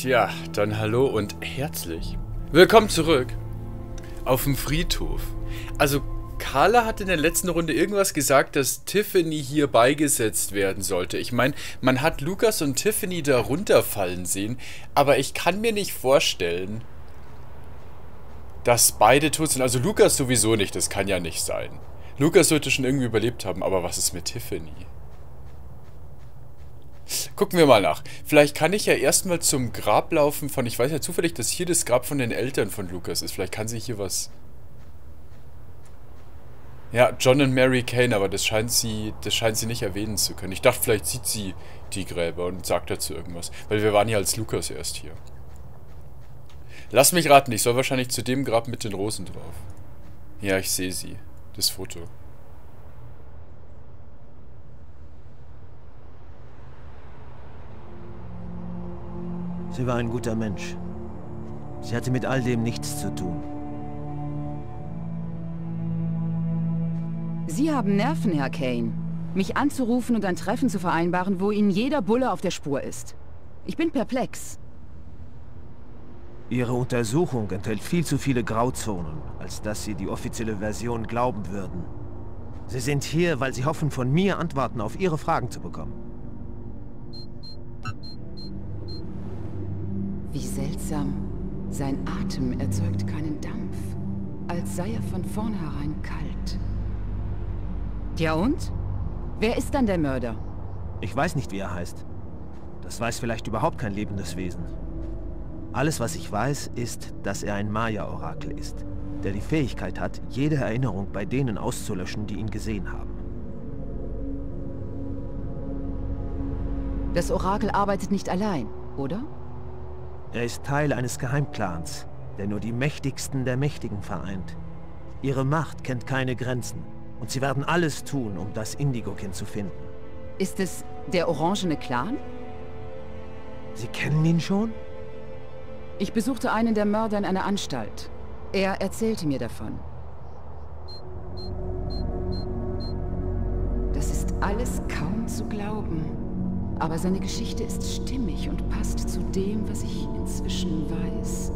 Tja, dann hallo und herzlich willkommen zurück auf dem Friedhof. Also, Carla hat in der letzten Runde irgendwas gesagt, dass Tiffany hier beigesetzt werden sollte. Ich meine, man hat Lukas und Tiffany da runterfallen sehen, aber ich kann mir nicht vorstellen, dass beide tot sind. Also Lukas sowieso nicht, das kann ja nicht sein. Lukas sollte schon irgendwie überlebt haben, aber was ist mit Tiffany? Gucken wir mal nach. Vielleicht kann ich ja erstmal zum Grab laufen von... Ich weiß ja zufällig, dass hier das Grab von den Eltern von Lukas ist. Vielleicht kann sie hier was... Ja, John und Mary Kane, aber das scheint sie nicht erwähnen zu können. Ich dachte, vielleicht sieht sie die Gräber und sagt dazu irgendwas. Weil wir waren ja als Lukas erst hier. Lass mich raten, ich soll wahrscheinlich zu dem Grab mit den Rosen drauf. Ja, ich sehe sie. Das Foto. Sie war ein guter Mensch. Sie hatte mit all dem nichts zu tun. Sie haben Nerven, Herr Kane. Mich anzurufen und ein Treffen zu vereinbaren, wo Ihnen jeder Bulle auf der Spur ist. Ich bin perplex. Ihre Untersuchung enthält viel zu viele Grauzonen, als dass Sie die offizielle Version glauben würden. Sie sind hier, weil Sie hoffen, von mir Antworten auf Ihre Fragen zu bekommen. Wie seltsam. Sein Atem erzeugt keinen Dampf, als sei er von vornherein kalt. Ja und? Wer ist dann der Mörder? Ich weiß nicht, wie er heißt. Das weiß vielleicht überhaupt kein lebendes Wesen. Alles, was ich weiß, ist, dass er ein Maya-Orakel ist, der die Fähigkeit hat, jede Erinnerung bei denen auszulöschen, die ihn gesehen haben. Das Orakel arbeitet nicht allein, oder? Er ist Teil eines Geheimclans, der nur die Mächtigsten der Mächtigen vereint. Ihre Macht kennt keine Grenzen und sie werden alles tun, um das Indigo-Kind zu finden. Ist es der orangene Clan? Sie kennen ihn schon? Ich besuchte einen der Mörder in einer Anstalt. Er erzählte mir davon. Das ist alles kaum zu glauben. Aber seine Geschichte ist stimmig und passt zu dem, was ich inzwischen weiß.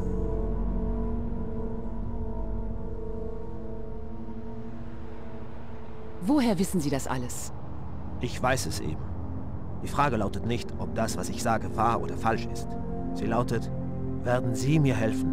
Woher wissen Sie das alles? Ich weiß es eben. Die Frage lautet nicht, ob das, was ich sage, wahr oder falsch ist. Sie lautet, werden Sie mir helfen?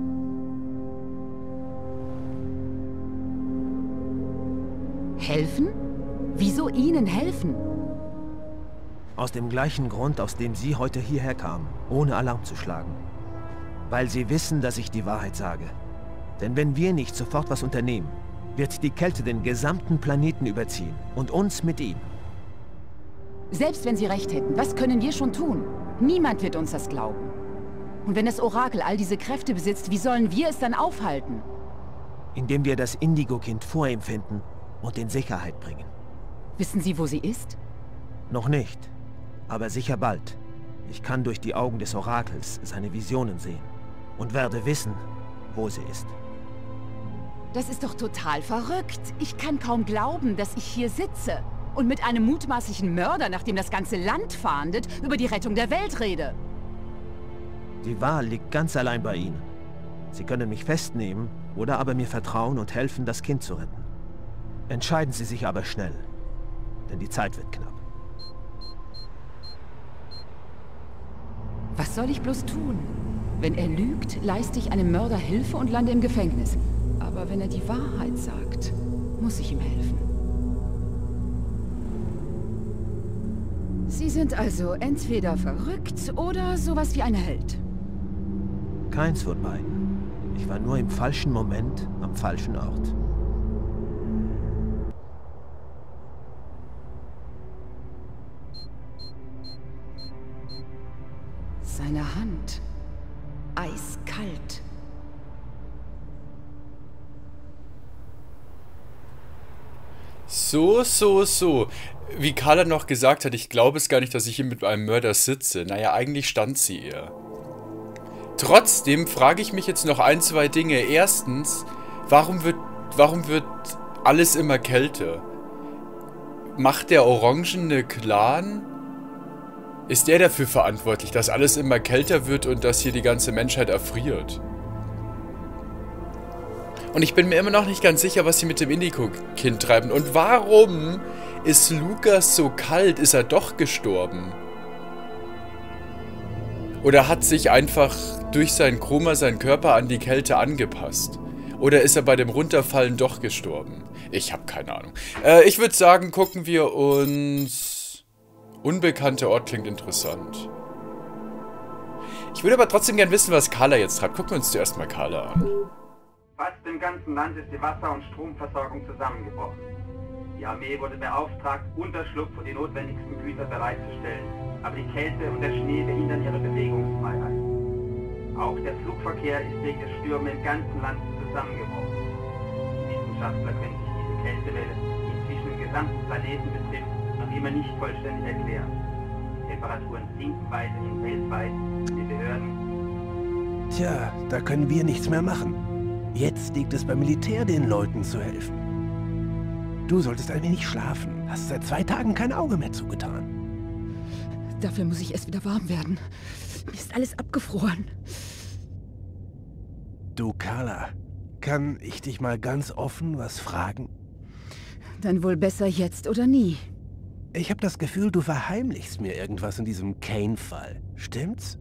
Helfen? Wieso Ihnen helfen? Aus dem gleichen Grund, aus dem Sie heute hierher kamen, ohne Alarm zu schlagen. Weil Sie wissen, dass ich die Wahrheit sage. Denn wenn wir nicht sofort was unternehmen, wird die Kälte den gesamten Planeten überziehen und uns mit ihm. Selbst wenn Sie recht hätten, was können wir schon tun? Niemand wird uns das glauben. Und wenn das Orakel all diese Kräfte besitzt, wie sollen wir es dann aufhalten? Indem wir das Indigo-Kind vor ihm finden und in Sicherheit bringen. Wissen Sie, wo sie ist? Noch nicht. Aber sicher bald. Ich kann durch die Augen des Orakels seine Visionen sehen und werde wissen, wo sie ist. Das ist doch total verrückt. Ich kann kaum glauben, dass ich hier sitze und mit einem mutmaßlichen Mörder, nach dem das ganze Land fahndet, über die Rettung der Welt rede. Die Wahl liegt ganz allein bei Ihnen. Sie können mich festnehmen oder aber mir vertrauen und helfen, das Kind zu retten. Entscheiden Sie sich aber schnell, denn die Zeit wird knapp. Was soll ich bloß tun? Wenn er lügt, leiste ich einem Mörder Hilfe und lande im Gefängnis. Aber wenn er die Wahrheit sagt, muss ich ihm helfen. Sie sind also entweder verrückt oder sowas wie ein Held. Keins von beiden. Ich war nur im falschen Moment am falschen Ort. Seine Hand. Eiskalt. So. Wie Carla noch gesagt hat, ich glaube es gar nicht, dass ich hier mit einem Mörder sitze. Naja, eigentlich stand sie eher. Trotzdem frage ich mich jetzt noch ein, zwei Dinge. Erstens, warum wird alles immer kälter? Macht der orangene Clan ist der dafür verantwortlich, dass alles immer kälter wird und dass hier die ganze Menschheit erfriert. Und ich bin mir immer noch nicht ganz sicher, was sie mit dem Indigo-Kind treiben. Und warum ist Lukas so kalt? Ist er doch gestorben? Oder hat sich einfach durch sein Chroma sein Körper an die Kälte angepasst? Oder ist er bei dem Runterfallen doch gestorben? Ich habe keine Ahnung. Ich würde sagen, gucken wir uns... Unbekannter Ort klingt interessant. Ich würde aber trotzdem gern wissen, was Carla jetzt treibt. Gucken wir uns zuerst mal Carla an. Fast im ganzen Land ist die Wasser- und Stromversorgung zusammengebrochen. Die Armee wurde beauftragt, Unterschlupf für die notwendigsten Güter bereitzustellen, aber die Kälte und der Schnee behindern ihre Bewegungsfreiheit. Auch der Flugverkehr ist wegen der Stürme im ganzen Land zusammengebrochen. Die Wissenschaftler können sich diese Kältewelle, die inzwischen den gesamten Planeten betrifft, noch immer nicht vollständig erklären. Die Temperaturen sinken weiterhin weltweit. Die Behörden... Tja, da können wir nichts mehr machen. Jetzt liegt es beim Militär, den Leuten zu helfen. Du solltest ein wenig schlafen. Hast seit 2 Tagen kein Auge mehr zugetan. Dafür muss ich erst wieder warm werden. Mir ist alles abgefroren. Du, Carla, kann ich dich mal ganz offen was fragen? Dann wohl besser jetzt oder nie. Ich habe das Gefühl, du verheimlichst mir irgendwas in diesem Kane-Fall. Stimmt's?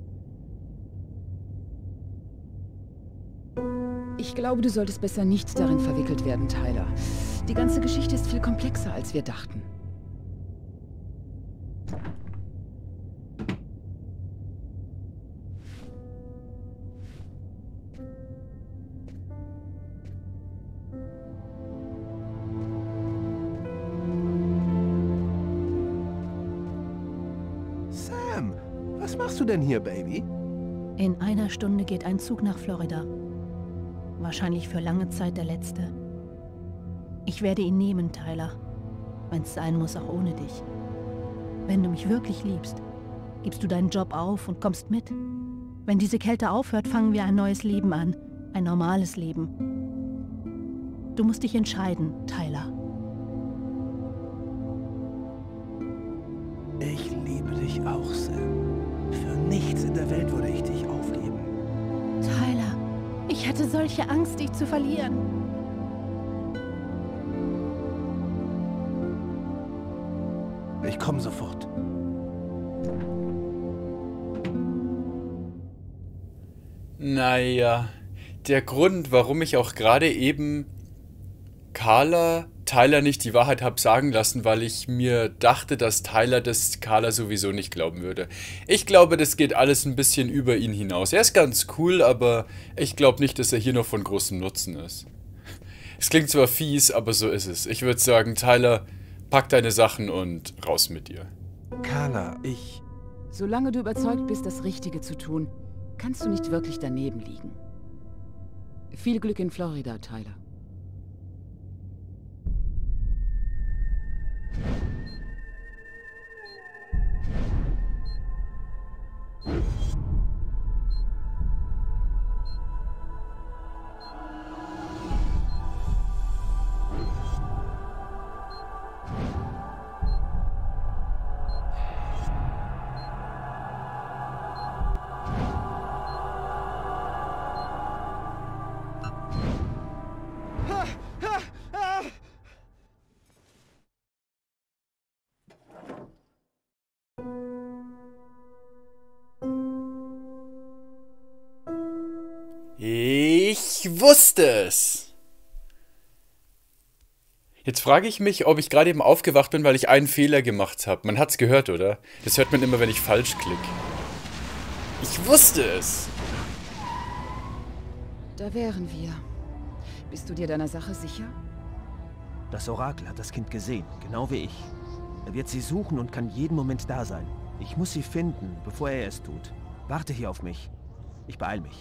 Ich glaube, du solltest besser nicht darin verwickelt werden, Tyler. Die ganze Geschichte ist viel komplexer, als wir dachten. Sam, was machst du denn hier, Baby? In einer Stunde geht ein Zug nach Florida. Wahrscheinlich für lange Zeit der letzte. Ich werde ihn nehmen, Tyler. Wenn's sein muss, auch ohne dich. Wenn du mich wirklich liebst, gibst du deinen Job auf und kommst mit. Wenn diese Kälte aufhört, fangen wir ein neues Leben an. Ein normales Leben. Du musst dich entscheiden, Tyler. Ich liebe dich auch, Sam. Für nichts in der Welt würde ich dich aufgeben. Tyler, ich hatte solche Angst, dich zu verlieren. Ich komme sofort. Naja, der Grund, warum ich auch gerade eben Tyler nicht die Wahrheit habe sagen lassen, weil ich mir dachte, dass Tyler das Carla sowieso nicht glauben würde. Ich glaube, das geht alles ein bisschen über ihn hinaus. Er ist ganz cool, aber ich glaube nicht, dass er hier noch von großem Nutzen ist. Es klingt zwar fies, aber so ist es. Ich würde sagen, Tyler, pack deine Sachen und raus mit dir. Carla, Solange du überzeugt bist, das Richtige zu tun, kannst du nicht wirklich daneben liegen. Viel Glück in Florida, Tyler. Ich wusste es! Jetzt frage ich mich, ob ich gerade eben aufgewacht bin, weil ich einen Fehler gemacht habe. Man hat's gehört, oder? Das hört man immer, wenn ich falsch klicke. Ich wusste es! Da wären wir. Bist du dir deiner Sache sicher? Das Orakel hat das Kind gesehen, genau wie ich. Er wird sie suchen und kann jeden Moment da sein. Ich muss sie finden, bevor er es tut. Warte hier auf mich. Ich beeil mich.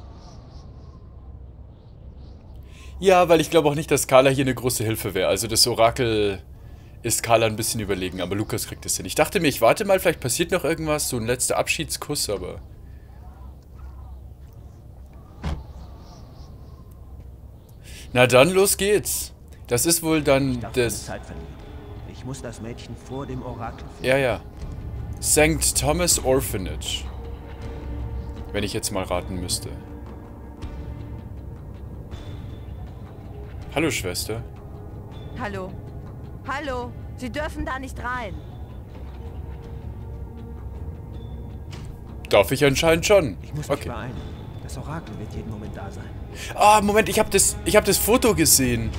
Ja, weil ich glaube auch nicht, dass Carla hier eine große Hilfe wäre. Also das Orakel ist Carla ein bisschen überlegen, aber Lukas kriegt es hin. Ich dachte mir, ich warte mal, vielleicht passiert noch irgendwas, so ein letzter Abschiedskuss, aber... Na dann, los geht's. Das ist wohl dann Ich darf keine das... Zeit verlieren. Ich muss das Mädchen vor dem Orakel finden. Ja, ja. St. Thomas Orphanage. Wenn ich jetzt mal raten müsste. Hallo, Schwester. Hallo. Hallo. Sie dürfen da nicht rein. Darf ich anscheinend schon. Ich muss mich beeilen. Das Orakel wird jeden Moment da sein. Ah, Moment, ich hab das Foto gesehen.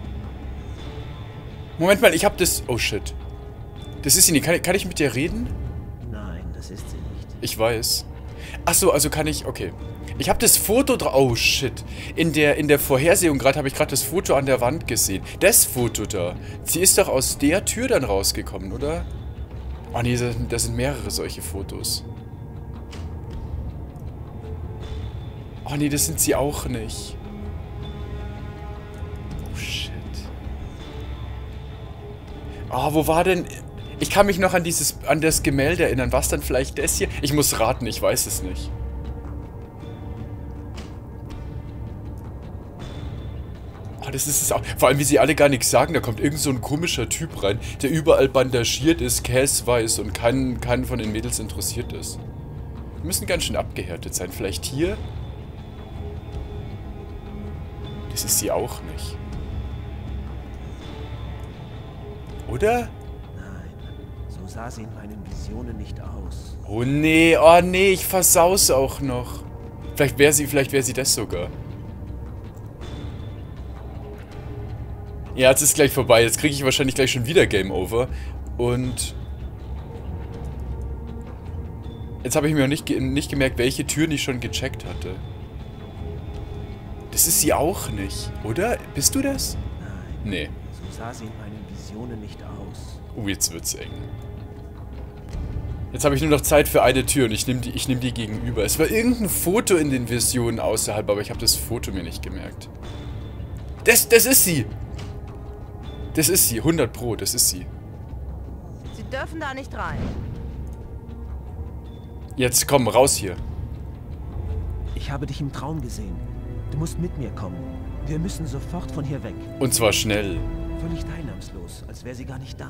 Moment mal, ich hab das... Oh, shit. Das ist sie nicht. Kann ich mit dir reden? Nein, das ist sie nicht. Ich weiß. Ach so, also kann ich... Okay. Ich habe das Foto drauf... Oh, shit. In der Vorhersehung gerade habe ich gerade das Foto an der Wand gesehen. Das Foto da. Sie ist doch aus der Tür dann rausgekommen, oder? Oh nee, da sind mehrere solche Fotos. Oh nee, das sind sie auch nicht. Oh, shit. Oh, wo war denn... Ich kann mich noch an das Gemälde erinnern. Was dann vielleicht das hier? Ich muss raten, ich weiß es nicht. Oh, das ist es auch. Vor allem, wie sie alle gar nichts sagen. Da kommt irgend so ein komischer Typ rein, der überall bandagiert ist, käseweiß und keinen von den Mädels interessiert ist. Die müssen ganz schön abgehärtet sein. Vielleicht hier? Das ist sie auch nicht. Oder? Nein, so sah sie in meinen Visionen nicht aus. Oh nee, ich versau's auch noch. Vielleicht wäre sie das sogar. Ja, jetzt ist gleich vorbei. Jetzt kriege ich wahrscheinlich gleich schon wieder Game Over. Und... Jetzt habe ich mir auch nicht gemerkt, welche Türen ich schon gecheckt hatte. Das ist sie auch nicht, oder? Bist du das? Nein. Nee. So sah sie in meinen Visionen nicht aus. Oh, jetzt wird's eng. Jetzt habe ich nur noch Zeit für eine Tür und ich nehm die gegenüber. Es war irgendein Foto in den Visionen außerhalb, aber ich habe das Foto mir nicht gemerkt. Das ist sie! Das ist sie, 100 Pro, das ist sie. Sie dürfen da nicht rein. Jetzt komm, raus hier. Ich habe dich im Traum gesehen. Du musst mit mir kommen. Wir müssen sofort von hier weg. Und zwar schnell. Völlig teilnahmslos, als wäre sie gar nicht da.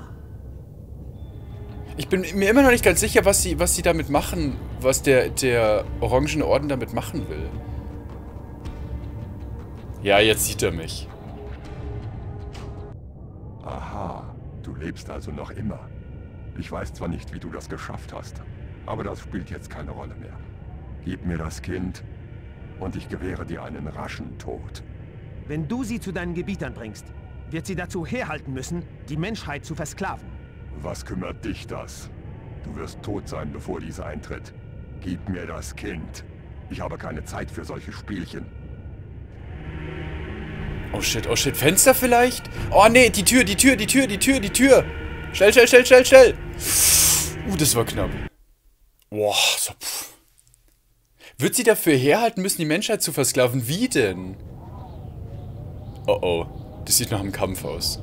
Ich bin mir immer noch nicht ganz sicher, was sie damit machen, was der Orangene Orden damit machen will. Ja, jetzt sieht er mich. Aha, du lebst also noch immer. Ich weiß zwar nicht, wie du das geschafft hast, aber das spielt jetzt keine Rolle mehr. Gib mir das Kind und ich gewähre dir einen raschen Tod. Wenn du sie zu deinen Gebietern bringst, wird sie dazu herhalten müssen, die Menschheit zu versklaven. Was kümmert dich das? Du wirst tot sein, bevor dies eintritt. Gib mir das Kind. Ich habe keine Zeit für solche Spielchen. Oh shit, Fenster vielleicht? Oh nee, die Tür! Schnell! Das war knapp. Boah, so pff. Wird sie dafür herhalten müssen, die Menschheit zu versklaven? Wie denn? Oh oh, das sieht nach einem Kampf aus.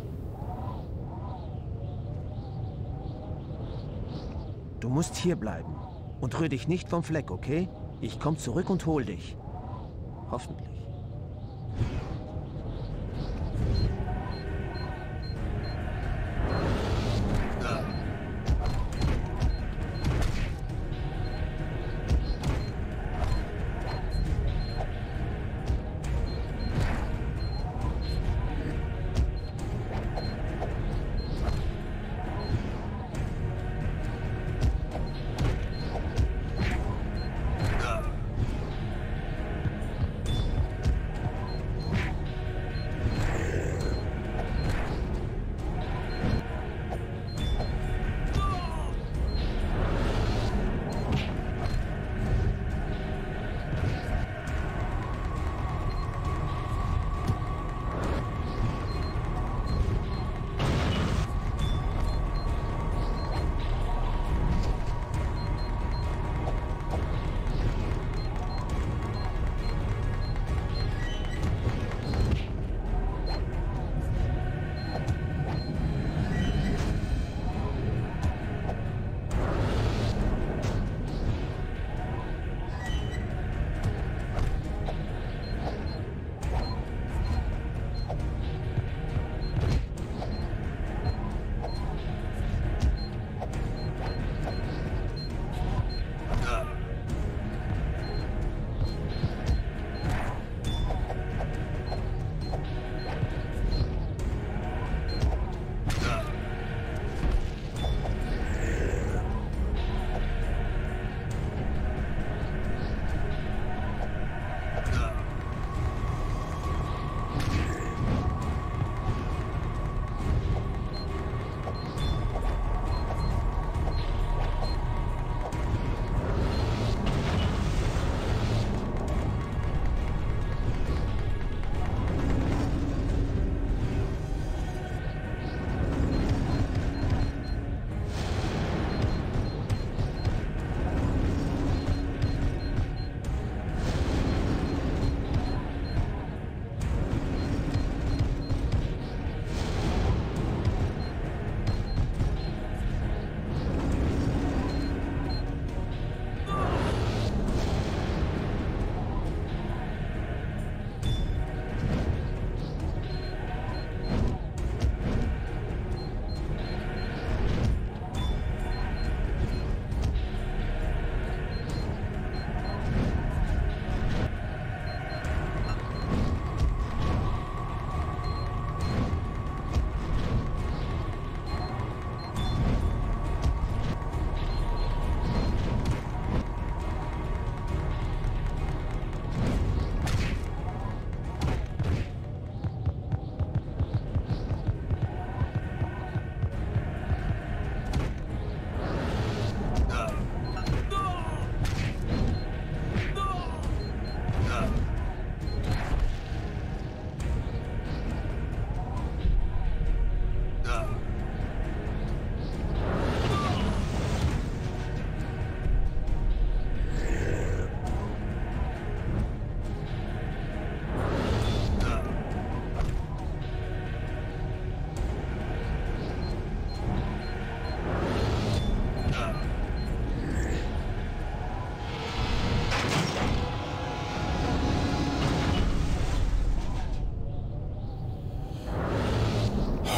Du musst hier bleiben. Und rühr dich nicht vom Fleck, okay? Ich komm zurück und hol dich. Hoffentlich.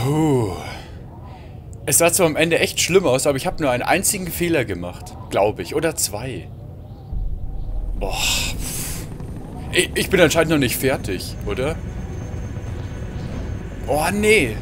Es sah zwar am Ende echt schlimm aus, aber ich habe nur einen einzigen Fehler gemacht. Glaube ich. Oder 2. Boah. Ich bin anscheinend noch nicht fertig, oder? Oh, nee.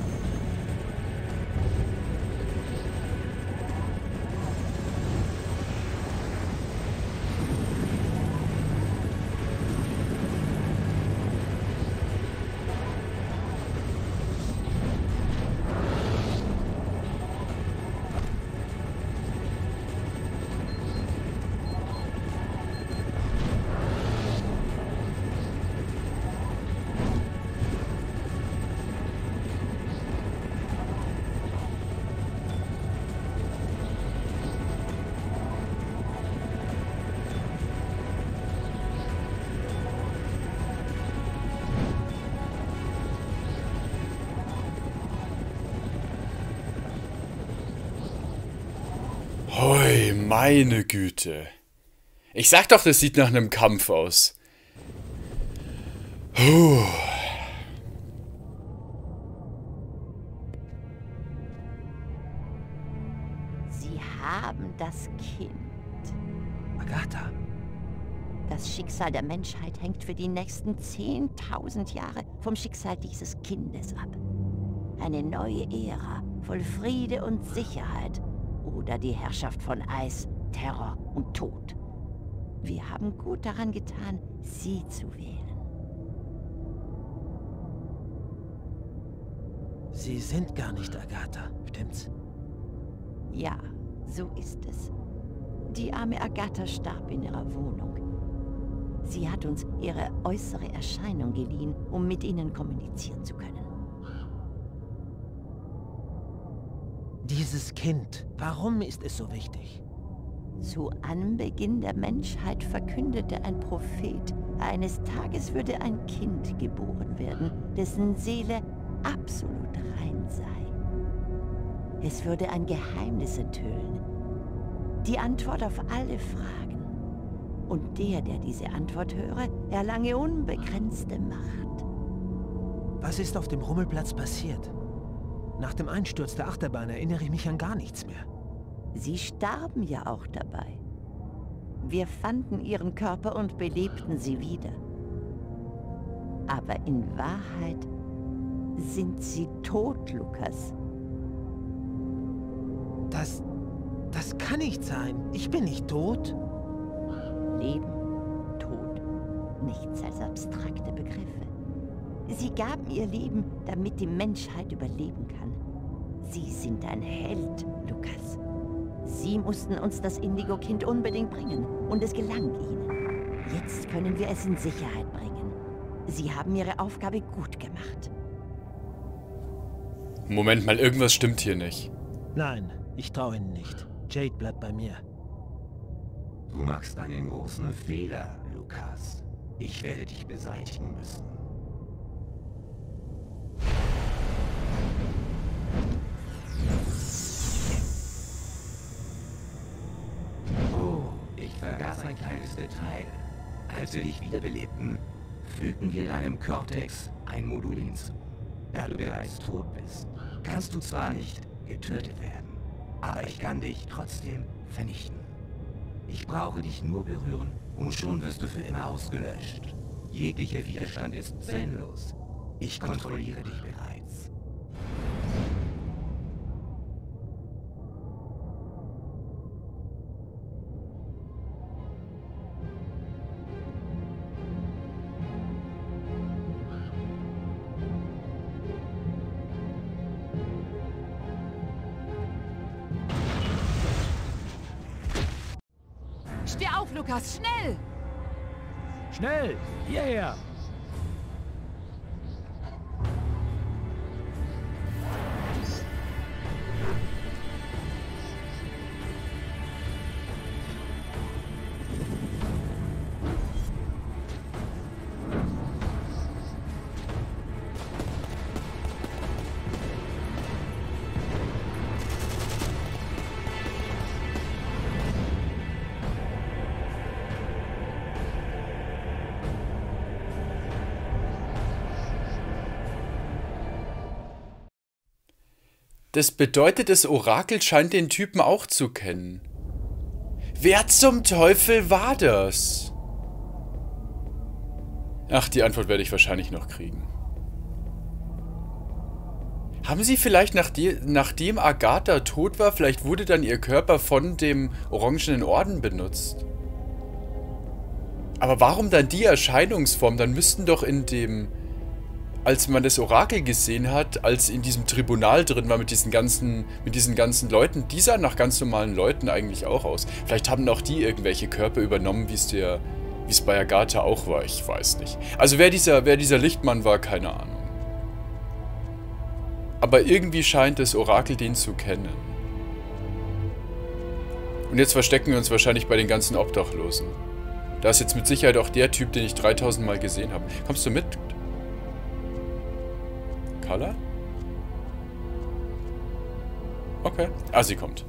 Hoi, meine Güte. Ich sag doch, das sieht nach einem Kampf aus. Sie haben das Kind. Agatha. Das Schicksal der Menschheit hängt für die nächsten 10.000 Jahre vom Schicksal dieses Kindes ab. Eine neue Ära voll Friede und Sicherheit oder die Herrschaft von Eis, Terror und Tod. Wir haben gut daran getan, sie zu wählen. Sie sind gar nicht Agatha, stimmt's? Ja, so ist es. Die arme Agatha starb in ihrer Wohnung. Sie hat uns ihre äußere Erscheinung geliehen, um mit ihnen kommunizieren zu können. Dieses Kind, warum ist es so wichtig? Zu Anbeginn der Menschheit verkündete ein Prophet, eines Tages würde ein Kind geboren werden, dessen Seele absolut rein sei. Es würde ein Geheimnis enthüllen, die Antwort auf alle Fragen. Und der diese Antwort höre, erlange unbegrenzte Macht. Was ist auf dem Rummelplatz passiert? Nach dem Einsturz der Achterbahn erinnere ich mich an gar nichts mehr. Sie starben ja auch dabei. Wir fanden ihren Körper und belebten sie wieder. Aber in Wahrheit sind sie tot, Lukas. Das kann nicht sein. Ich bin nicht tot. Leben, Tod, nichts als abstrakte Begriffe. Sie gaben ihr Leben, damit die Menschheit überleben kann. Sie sind ein Held, Lukas. Sie mussten uns das Indigo-Kind unbedingt bringen und es gelang ihnen. Jetzt können wir es in Sicherheit bringen. Sie haben ihre Aufgabe gut gemacht. Moment mal, irgendwas stimmt hier nicht. Nein, ich traue Ihnen nicht. Jade bleibt bei mir. Du machst einen großen Fehler, Lukas. Ich werde dich beseitigen müssen. Oh, ich vergaß ein kleines Detail. Als wir dich wiederbelebten, fügten wir deinem Cortex ein Modul hinzu. Da du bereits tot bist, kannst du zwar nicht getötet werden, aber ich kann dich trotzdem vernichten. Ich brauche dich nur berühren und schon wirst du für immer ausgelöscht. Jeglicher Widerstand ist sinnlos. Ich kontrolliere dich bereits. Steh auf, Lukas, schnell! Schnell! Hierher! Das bedeutet, das Orakel scheint den Typen auch zu kennen. Wer zum Teufel war das? Ach, die Antwort werde ich wahrscheinlich noch kriegen. Haben sie vielleicht, nachdem Agatha tot war, vielleicht wurde dann ihr Körper von dem Orangenen Orden benutzt? Aber warum dann die Erscheinungsform? Dann müssten doch in dem... Als man das Orakel gesehen hat, als in diesem Tribunal drin war mit diesen ganzen Leuten, die sahen nach ganz normalen Leuten eigentlich auch aus. Vielleicht haben auch die irgendwelche Körper übernommen, wie es bei Agatha auch war, ich weiß nicht. Also wer dieser Lichtmann war, keine Ahnung. Aber irgendwie scheint das Orakel den zu kennen. Und jetzt verstecken wir uns wahrscheinlich bei den ganzen Obdachlosen. Da ist jetzt mit Sicherheit auch der Typ, den ich 3000 Mal gesehen habe. Kommst du mit? Carla? Okay. Ah, sie kommt.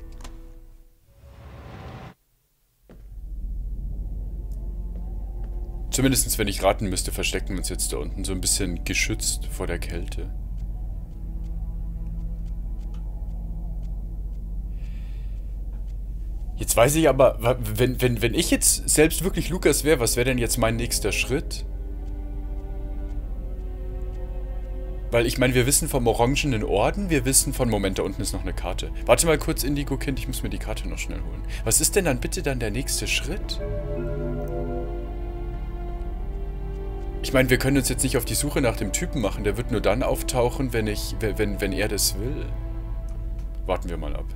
Zumindest wenn ich raten müsste, verstecken wir uns jetzt da unten. So ein bisschen geschützt vor der Kälte. Jetzt weiß ich aber, wenn ich jetzt selbst wirklich Lukas wäre, was wäre denn jetzt mein nächster Schritt? Weil ich meine, wir wissen vom Orangenen Orden, wir wissen von... Moment, da unten ist noch eine Karte. Warte mal kurz, Indigo-Kind, ich muss mir die Karte noch schnell holen. Was ist denn dann bitte der nächste Schritt? Ich meine, wir können uns jetzt nicht auf die Suche nach dem Typen machen. Der wird nur dann auftauchen, wenn er das will. Warten wir mal ab.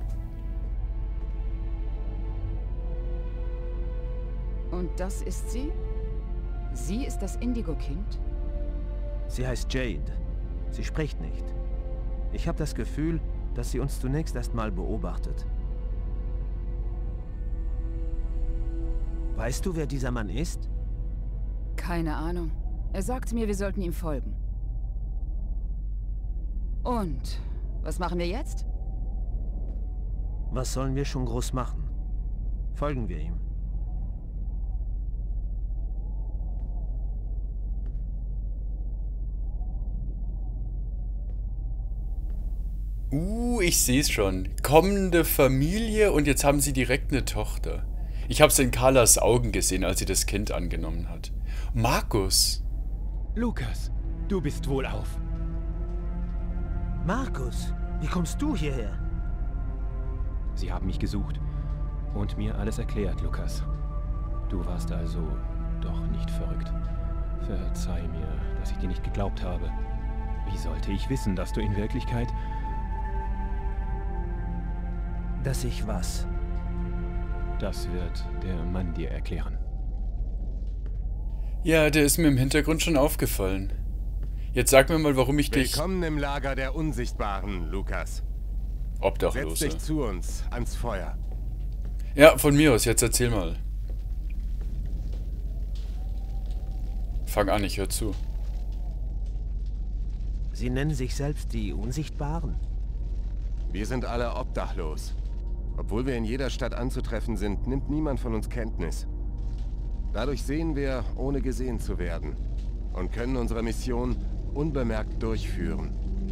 Und das ist sie? Sie ist das Indigo-Kind? Sie heißt Jade. Sie spricht nicht. Ich habe das Gefühl, dass sie uns zunächst erstmal beobachtet. Weißt du, wer dieser Mann ist? Keine Ahnung. Er sagte mir, wir sollten ihm folgen. Und? Was machen wir jetzt? Was sollen wir schon groß machen? Folgen wir ihm. Ich sehe es schon. Kommende Familie und jetzt haben sie direkt eine Tochter. Ich habe es in Carlas Augen gesehen, als sie das Kind angenommen hat. Markus! Lukas, du bist wohlauf. Markus, wie kommst du hierher? Sie haben mich gesucht und mir alles erklärt, Lukas. Du warst also doch nicht verrückt. Verzeih mir, dass ich dir nicht geglaubt habe. Wie sollte ich wissen, dass du in Wirklichkeit... Dass ich was? Das wird der Mann dir erklären. Ja, der ist mir im Hintergrund schon aufgefallen. Jetzt sag mir mal, warum ich dich... Willkommen im Lager der Unsichtbaren, Lukas. Obdachlose. Setz dich zu uns, ans Feuer. Ja, von mir aus, jetzt erzähl mal. Fang an, ich hör zu. Sie nennen sich selbst die Unsichtbaren? Wir sind alle obdachlos. Obwohl wir in jeder Stadt anzutreffen sind, nimmt niemand von uns Kenntnis. Dadurch sehen wir, ohne gesehen zu werden. Und können unsere Mission unbemerkt durchführen.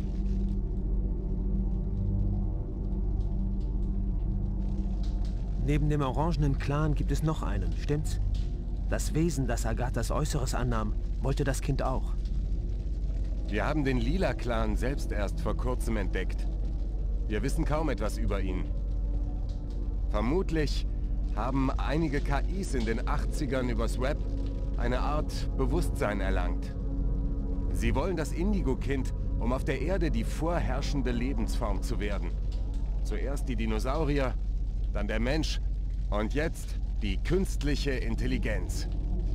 Neben dem orangenen Clan gibt es noch einen, stimmt's? Das Wesen, das Agathas Äußeres annahm, wollte das Kind auch. Wir haben den Lila-Clan selbst erst vor kurzem entdeckt. Wir wissen kaum etwas über ihn. Vermutlich haben einige KIs in den 80ern übers Web eine Art Bewusstsein erlangt. Sie wollen das Indigo-Kind, um auf der Erde die vorherrschende Lebensform zu werden. Zuerst die Dinosaurier, dann der Mensch und jetzt die künstliche Intelligenz.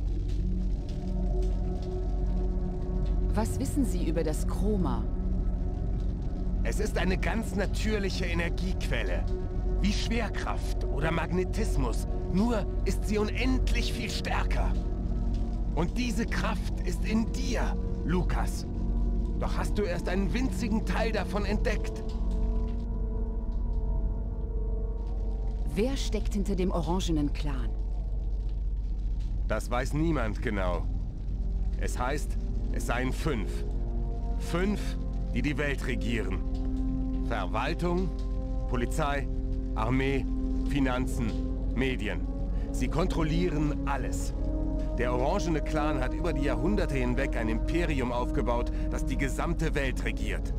Was wissen Sie über das Chroma? Es ist eine ganz natürliche Energiequelle. Wie Schwerkraft oder Magnetismus. Nur ist sie unendlich viel stärker. Und diese Kraft ist in dir, Lukas. Doch hast du erst einen winzigen Teil davon entdeckt. Wer steckt hinter dem orangenen Clan? Das weiß niemand genau. Es heißt, es seien 5. 5, die die Welt regieren. Verwaltung, Polizei, Armee, Finanzen, Medien. Sie kontrollieren alles. Der orangene Clan hat über die Jahrhunderte hinweg ein Imperium aufgebaut, das die gesamte Welt regiert.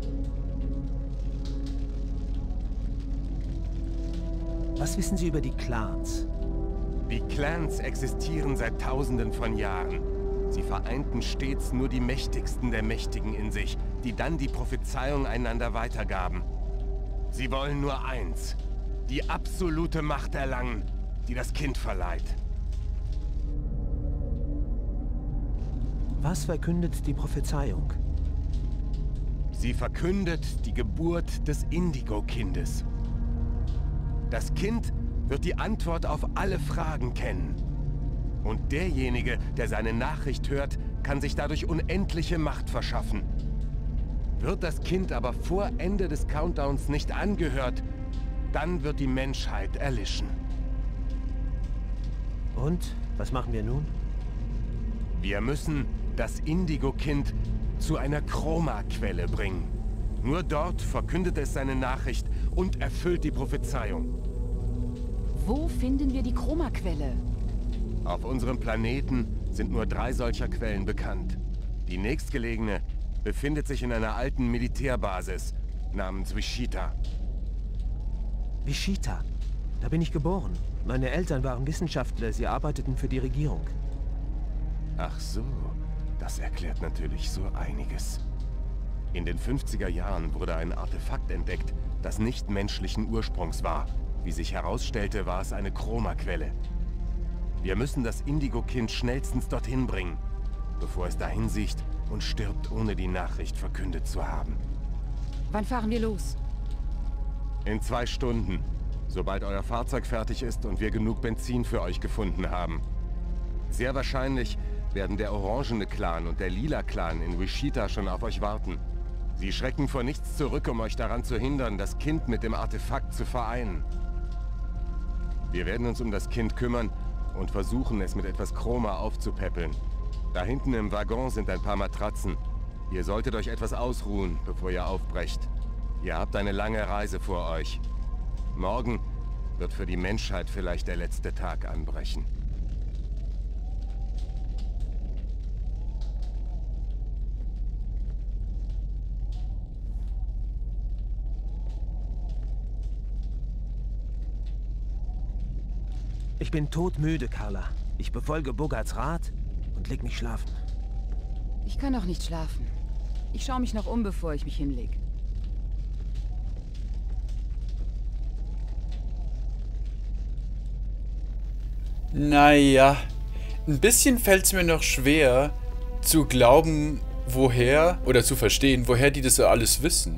Was wissen Sie über die Clans? Die Clans existieren seit Tausenden von Jahren. Sie vereinten stets nur die Mächtigsten der Mächtigen in sich, die dann die Prophezeiung einander weitergaben. Sie wollen nur eins: die absolute Macht erlangen, die das Kind verleiht. Was verkündet die Prophezeiung? Sie verkündet die Geburt des Indigo-Kindes. Das Kind wird die Antwort auf alle Fragen kennen. Und derjenige, der seine Nachricht hört, kann sich dadurch unendliche Macht verschaffen. Wird das Kind aber vor Ende des Countdowns nicht angehört, dann wird die Menschheit erlischen. Und? Was machen wir nun? Wir müssen das Indigo-Kind zu einer Chroma-Quelle bringen. Nur dort verkündet es seine Nachricht und erfüllt die Prophezeiung. Wo finden wir die Chroma-Quelle? Auf unserem Planeten sind nur 3 solcher Quellen bekannt. Die nächstgelegene befindet sich in einer alten Militärbasis namens Wichita. Wichita? Da bin ich geboren. Meine Eltern waren Wissenschaftler, sie arbeiteten für die Regierung. Ach so, das erklärt natürlich so einiges. In den 50er Jahren wurde ein Artefakt entdeckt, das nicht menschlichen Ursprungs war. Wie sich herausstellte, war es eine Chroma-Quelle. Wir müssen das Indigo-Kind schnellstens dorthin bringen, bevor es dahin sieht und stirbt, ohne die Nachricht verkündet zu haben. Wann fahren wir los? In 2 Stunden, sobald euer Fahrzeug fertig ist und wir genug Benzin für euch gefunden haben. Sehr wahrscheinlich werden der orangene Clan und der lila Clan in Wichita schon auf euch warten. Sie schrecken vor nichts zurück, um euch daran zu hindern, das Kind mit dem Artefakt zu vereinen. Wir werden uns um das Kind kümmern und versuchen, es mit etwas Chroma aufzupäppeln. Da hinten im Waggon sind ein paar Matratzen. Ihr solltet euch etwas ausruhen, bevor ihr aufbrecht. Ihr habt eine lange Reise vor euch. Morgen wird für die Menschheit vielleicht der letzte Tag anbrechen. Ich bin todmüde, Carla. Ich befolge Bogarts Rat und leg mich schlafen. Ich kann auch nicht schlafen. Ich schaue mich noch um, bevor ich mich hinlege. Naja, ein bisschen fällt es mir noch schwer zu glauben, woher, oder zu verstehen, woher die das alles wissen.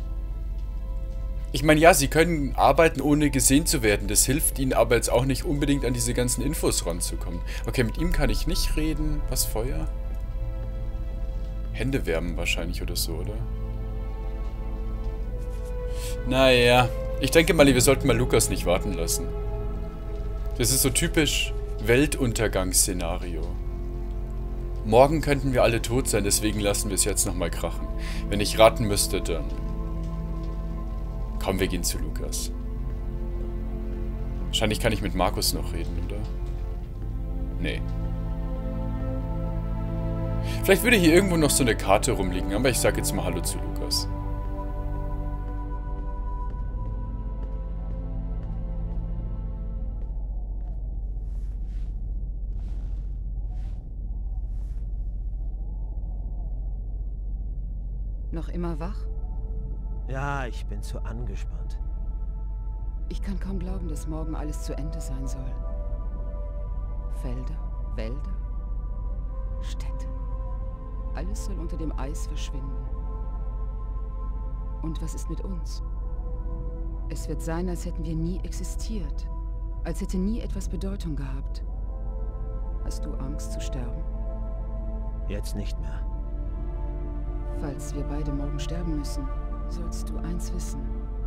Ich meine, ja, sie können arbeiten, ohne gesehen zu werden. Das hilft ihnen aber jetzt auch nicht unbedingt, an diese ganzen Infos ranzukommen. Okay, mit ihm kann ich nicht reden. Was, Feuer? Hände wärmen wahrscheinlich oder so, oder? Naja, ich denke mal, wir sollten mal Lukas nicht warten lassen. Das ist so typisch Weltuntergangsszenario. Morgen könnten wir alle tot sein, deswegen lassen wir es jetzt nochmal krachen. Wenn ich raten müsste, dann... Komm, wir gehen zu Lukas. Wahrscheinlich kann ich mit Markus noch reden, oder? Nee. Vielleicht würde hier irgendwo noch so eine Karte rumliegen, aber ich sag jetzt mal Hallo zu Lukas. Noch immer wach? Ja, ich bin zu angespannt. Ich kann kaum glauben, dass morgen alles zu Ende sein soll. Felder, Wälder, Städte. Alles soll unter dem Eis verschwinden. Und was ist mit uns? Es wird sein, als hätten wir nie existiert. Als hätte nie etwas Bedeutung gehabt. Hast du Angst zu sterben? Jetzt nicht mehr. Falls wir beide morgen sterben müssen, sollst du eins wissen.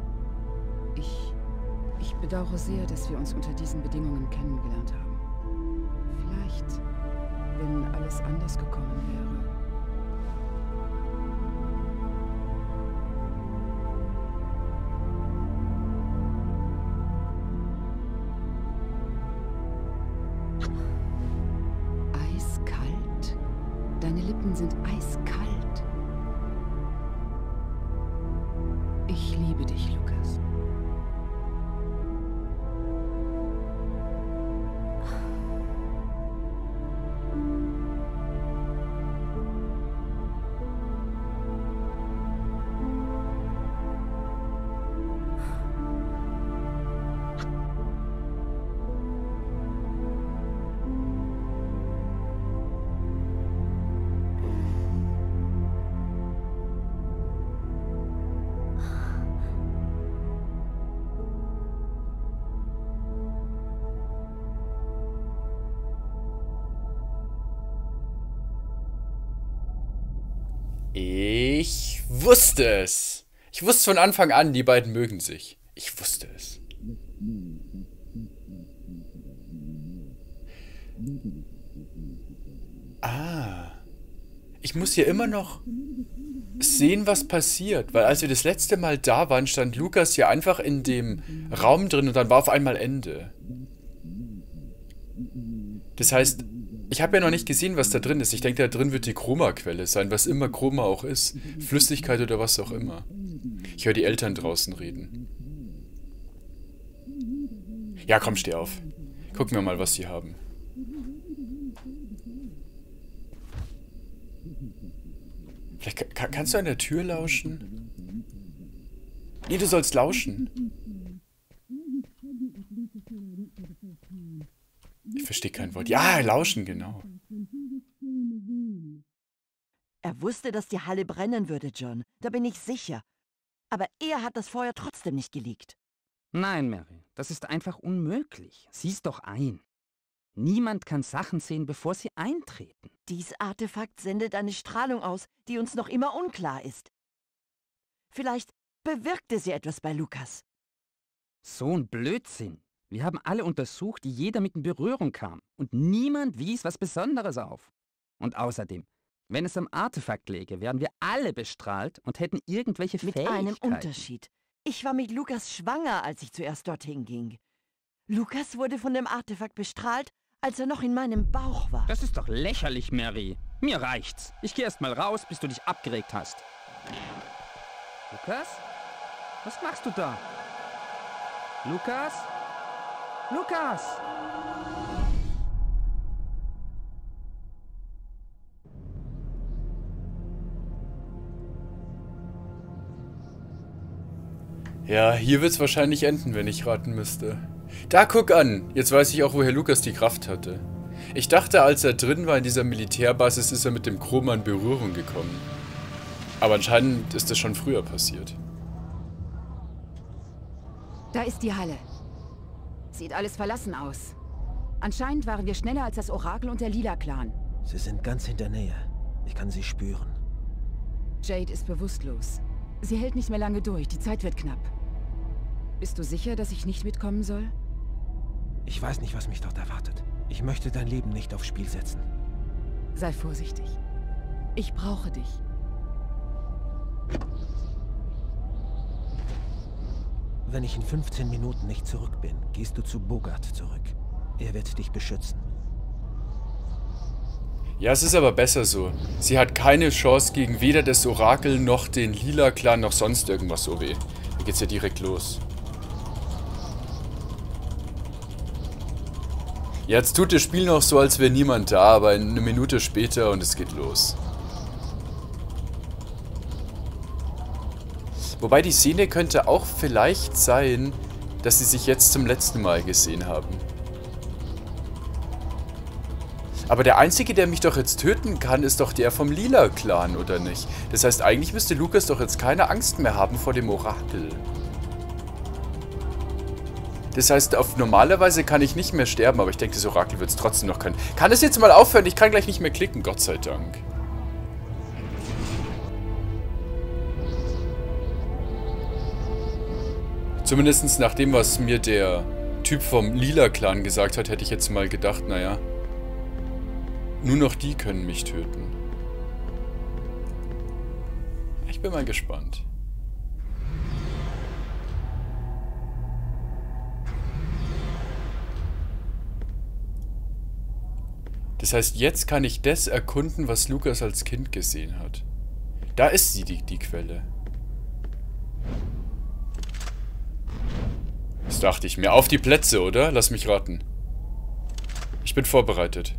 Ich bedauere sehr, dass wir uns unter diesen Bedingungen kennengelernt haben. Vielleicht, wenn alles anders gekommen wäre. Deine Lippen sind eiskalt. Ich liebe dich, Lukas. Ich wusste es. Ich wusste von Anfang an, die beiden mögen sich. Ich wusste es. Ah. Ich muss hier immer noch sehen, was passiert. Weil als wir das letzte Mal da waren, stand Lukas hier einfach in dem Raum drin und dann war auf einmal Ende. Das heißt, ich habe ja noch nicht gesehen, was da drin ist. Ich denke, da drin wird die Chroma-Quelle sein, was immer Chroma auch ist. Flüssigkeit oder was auch immer. Ich höre die Eltern draußen reden. Ja, komm, steh auf. Gucken wir mal, was sie haben. Vielleicht kannst du an der Tür lauschen? Nee, du sollst lauschen. Ich verstehe kein Wort. Ja, lauschen, genau. Er wusste, dass die Halle brennen würde, John. Da bin ich sicher. Aber er hat das Feuer trotzdem nicht gelegt. Nein, Mary, das ist einfach unmöglich. Sieh's doch ein. Niemand kann Sachen sehen, bevor sie eintreten. Dies Artefakt sendet eine Strahlung aus, die uns noch immer unklar ist. Vielleicht bewirkte sie etwas bei Lukas. So ein Blödsinn. Wir haben alle untersucht, die jeder mit in Berührung kam. Und niemand wies was Besonderes auf. Und außerdem, wenn es am Artefakt läge, wären wir alle bestrahlt und hätten irgendwelche Fähigkeiten. Mit einem Unterschied. Ich war mit Lukas schwanger, als ich zuerst dorthin ging. Lukas wurde von dem Artefakt bestrahlt, als er noch in meinem Bauch war. Das ist doch lächerlich, Mary. Mir reicht's. Ich gehe erst mal raus, bis du dich abgeregt hast. Lukas? Was machst du da? Lukas? Lukas! Ja, hier wird's wahrscheinlich enden, wenn ich raten müsste. Da, guck an! Jetzt weiß ich auch, woher Lukas die Kraft hatte. Ich dachte, als er drin war in dieser Militärbasis, ist er mit dem Chroma in Berührung gekommen. Aber anscheinend ist das schon früher passiert. Da ist die Halle. Sieht alles verlassen aus. Anscheinend waren wir schneller als das Orakel und der Lila-Clan. Sie sind ganz in der Nähe. Ich kann sie spüren. Jade ist bewusstlos. Sie hält nicht mehr lange durch. Die Zeit wird knapp. Bist du sicher, dass ich nicht mitkommen soll? Ich weiß nicht, was mich dort erwartet. Ich möchte dein Leben nicht aufs Spiel setzen. Sei vorsichtig. Ich brauche dich. Wenn ich in 15 Minuten nicht zurück bin, gehst du zu Bogart zurück. Er wird dich beschützen. Ja, es ist aber besser so. Sie hat keine Chance gegen weder das Orakel noch den Lila-Clan noch sonst irgendwas, so weh. Da geht's ja direkt los. Jetzt tut das Spiel noch so, als wäre niemand da, aber eine Minute später und es geht los. Wobei die Szene könnte auch vielleicht sein, dass sie sich jetzt zum letzten Mal gesehen haben. Aber der Einzige, der mich doch jetzt töten kann, ist doch der vom Lila-Clan, oder nicht? Das heißt, eigentlich müsste Lukas doch jetzt keine Angst mehr haben vor dem Orakel. Das heißt, normalerweise kann ich nicht mehr sterben, aber ich denke, das Orakel wird es trotzdem noch können. Kann es jetzt mal aufhören? Ich kann gleich nicht mehr klicken, Gott sei Dank. Zumindest nach dem, was mir der Typ vom Lila-Clan gesagt hat, hätte ich jetzt mal gedacht, naja, nur noch die können mich töten. Ich bin mal gespannt. Das heißt, jetzt kann ich das erkunden, was Lukas als Kind gesehen hat. Da ist sie, die Quelle. Das dachte ich mir. Auf die Plätze, oder? Lass mich raten. Ich bin vorbereitet.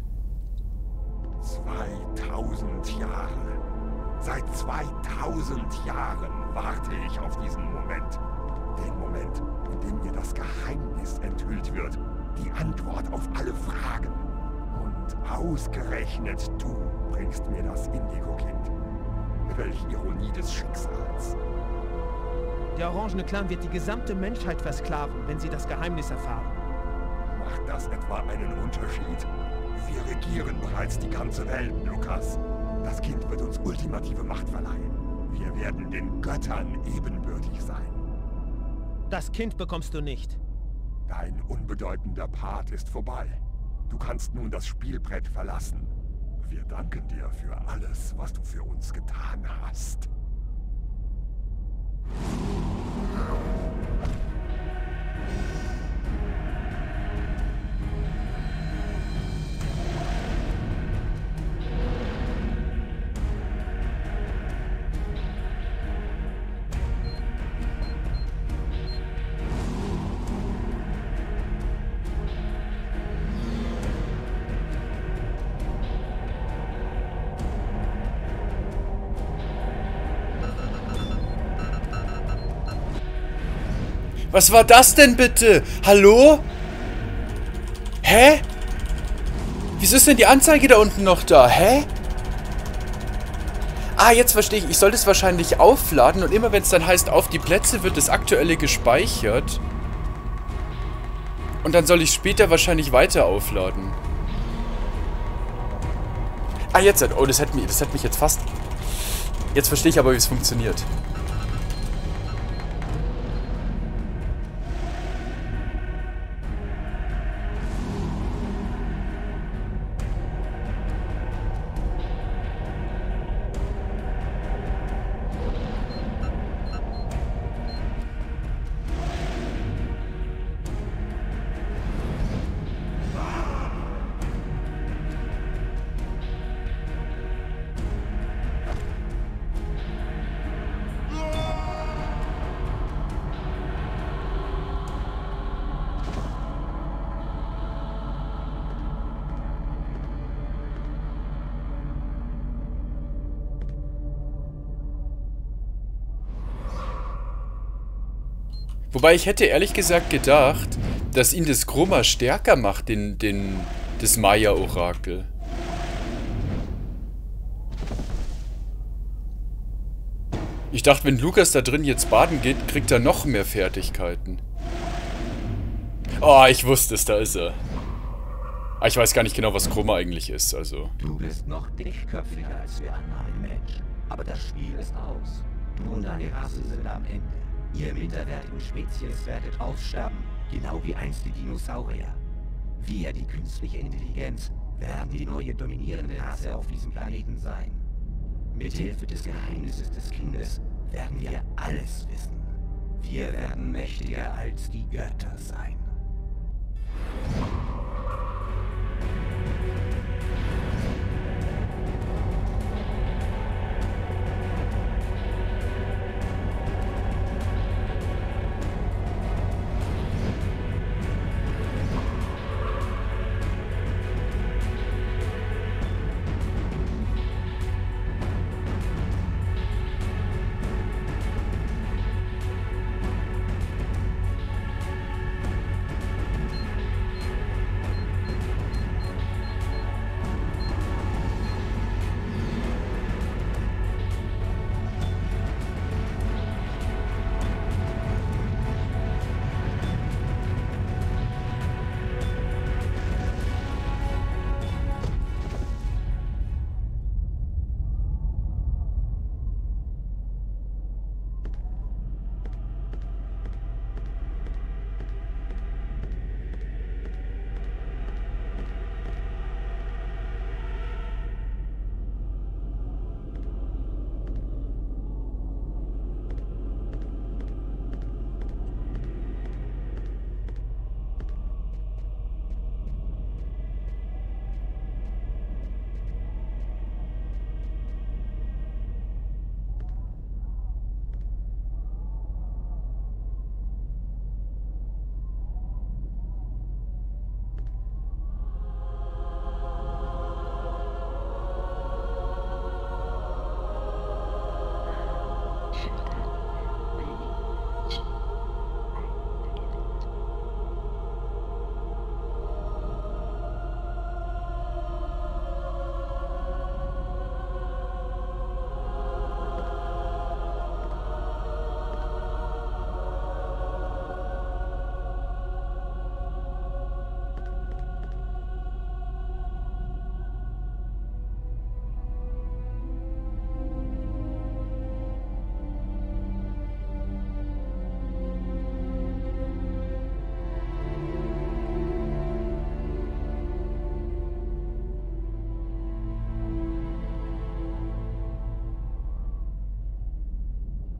2000 Jahre. Seit 2000 Jahren warte ich auf diesen Moment. Den Moment, in dem mir das Geheimnis enthüllt wird. Die Antwort auf alle Fragen. Und ausgerechnet du bringst mir das Indigo-Kind. Welch Ironie des Schicksals. Der orangene Clan wird die gesamte Menschheit versklaven, wenn sie das Geheimnis erfahren. Macht das etwa einen Unterschied? Wir regieren bereits die ganze Welt, Lukas. Das Kind wird uns ultimative Macht verleihen. Wir werden den Göttern ebenbürtig sein. Das Kind bekommst du nicht. Dein unbedeutender Part ist vorbei. Du kannst nun das Spielbrett verlassen. Wir danken dir für alles, was du für uns getan hast. Was war das denn bitte? Hallo? Hä? Wieso ist denn die Anzeige da unten noch da? Hä? Ah, jetzt verstehe ich. Ich soll das wahrscheinlich aufladen und immer wenn es dann heißt, auf die Plätze, wird das Aktuelle gespeichert. Und dann soll ich später wahrscheinlich weiter aufladen. Ah, jetzt. Oh, das hat mich jetzt fast... Jetzt verstehe ich aber, wie es funktioniert. Wobei ich hätte ehrlich gesagt gedacht, dass ihn das Chroma stärker macht, das Maya-Orakel. Ich dachte, wenn Lukas da drin jetzt baden geht, kriegt er noch mehr Fertigkeiten. Oh, ich wusste es, da ist er. Aber ich weiß gar nicht genau, was Chroma eigentlich ist, also. Du bist noch dickköpfiger als wir annahmen, Mensch. Aber das Spiel ist aus. Du und deine Rasse sind am Ende. Ihr minderwertigen Spezies werdet aussterben, genau wie einst die Dinosaurier. Wir, die künstliche Intelligenz, werden die neue dominierende Rasse auf diesem Planeten sein. Mithilfe des Geheimnisses des Kindes werden wir alles wissen. Wir werden mächtiger als die Götter sein.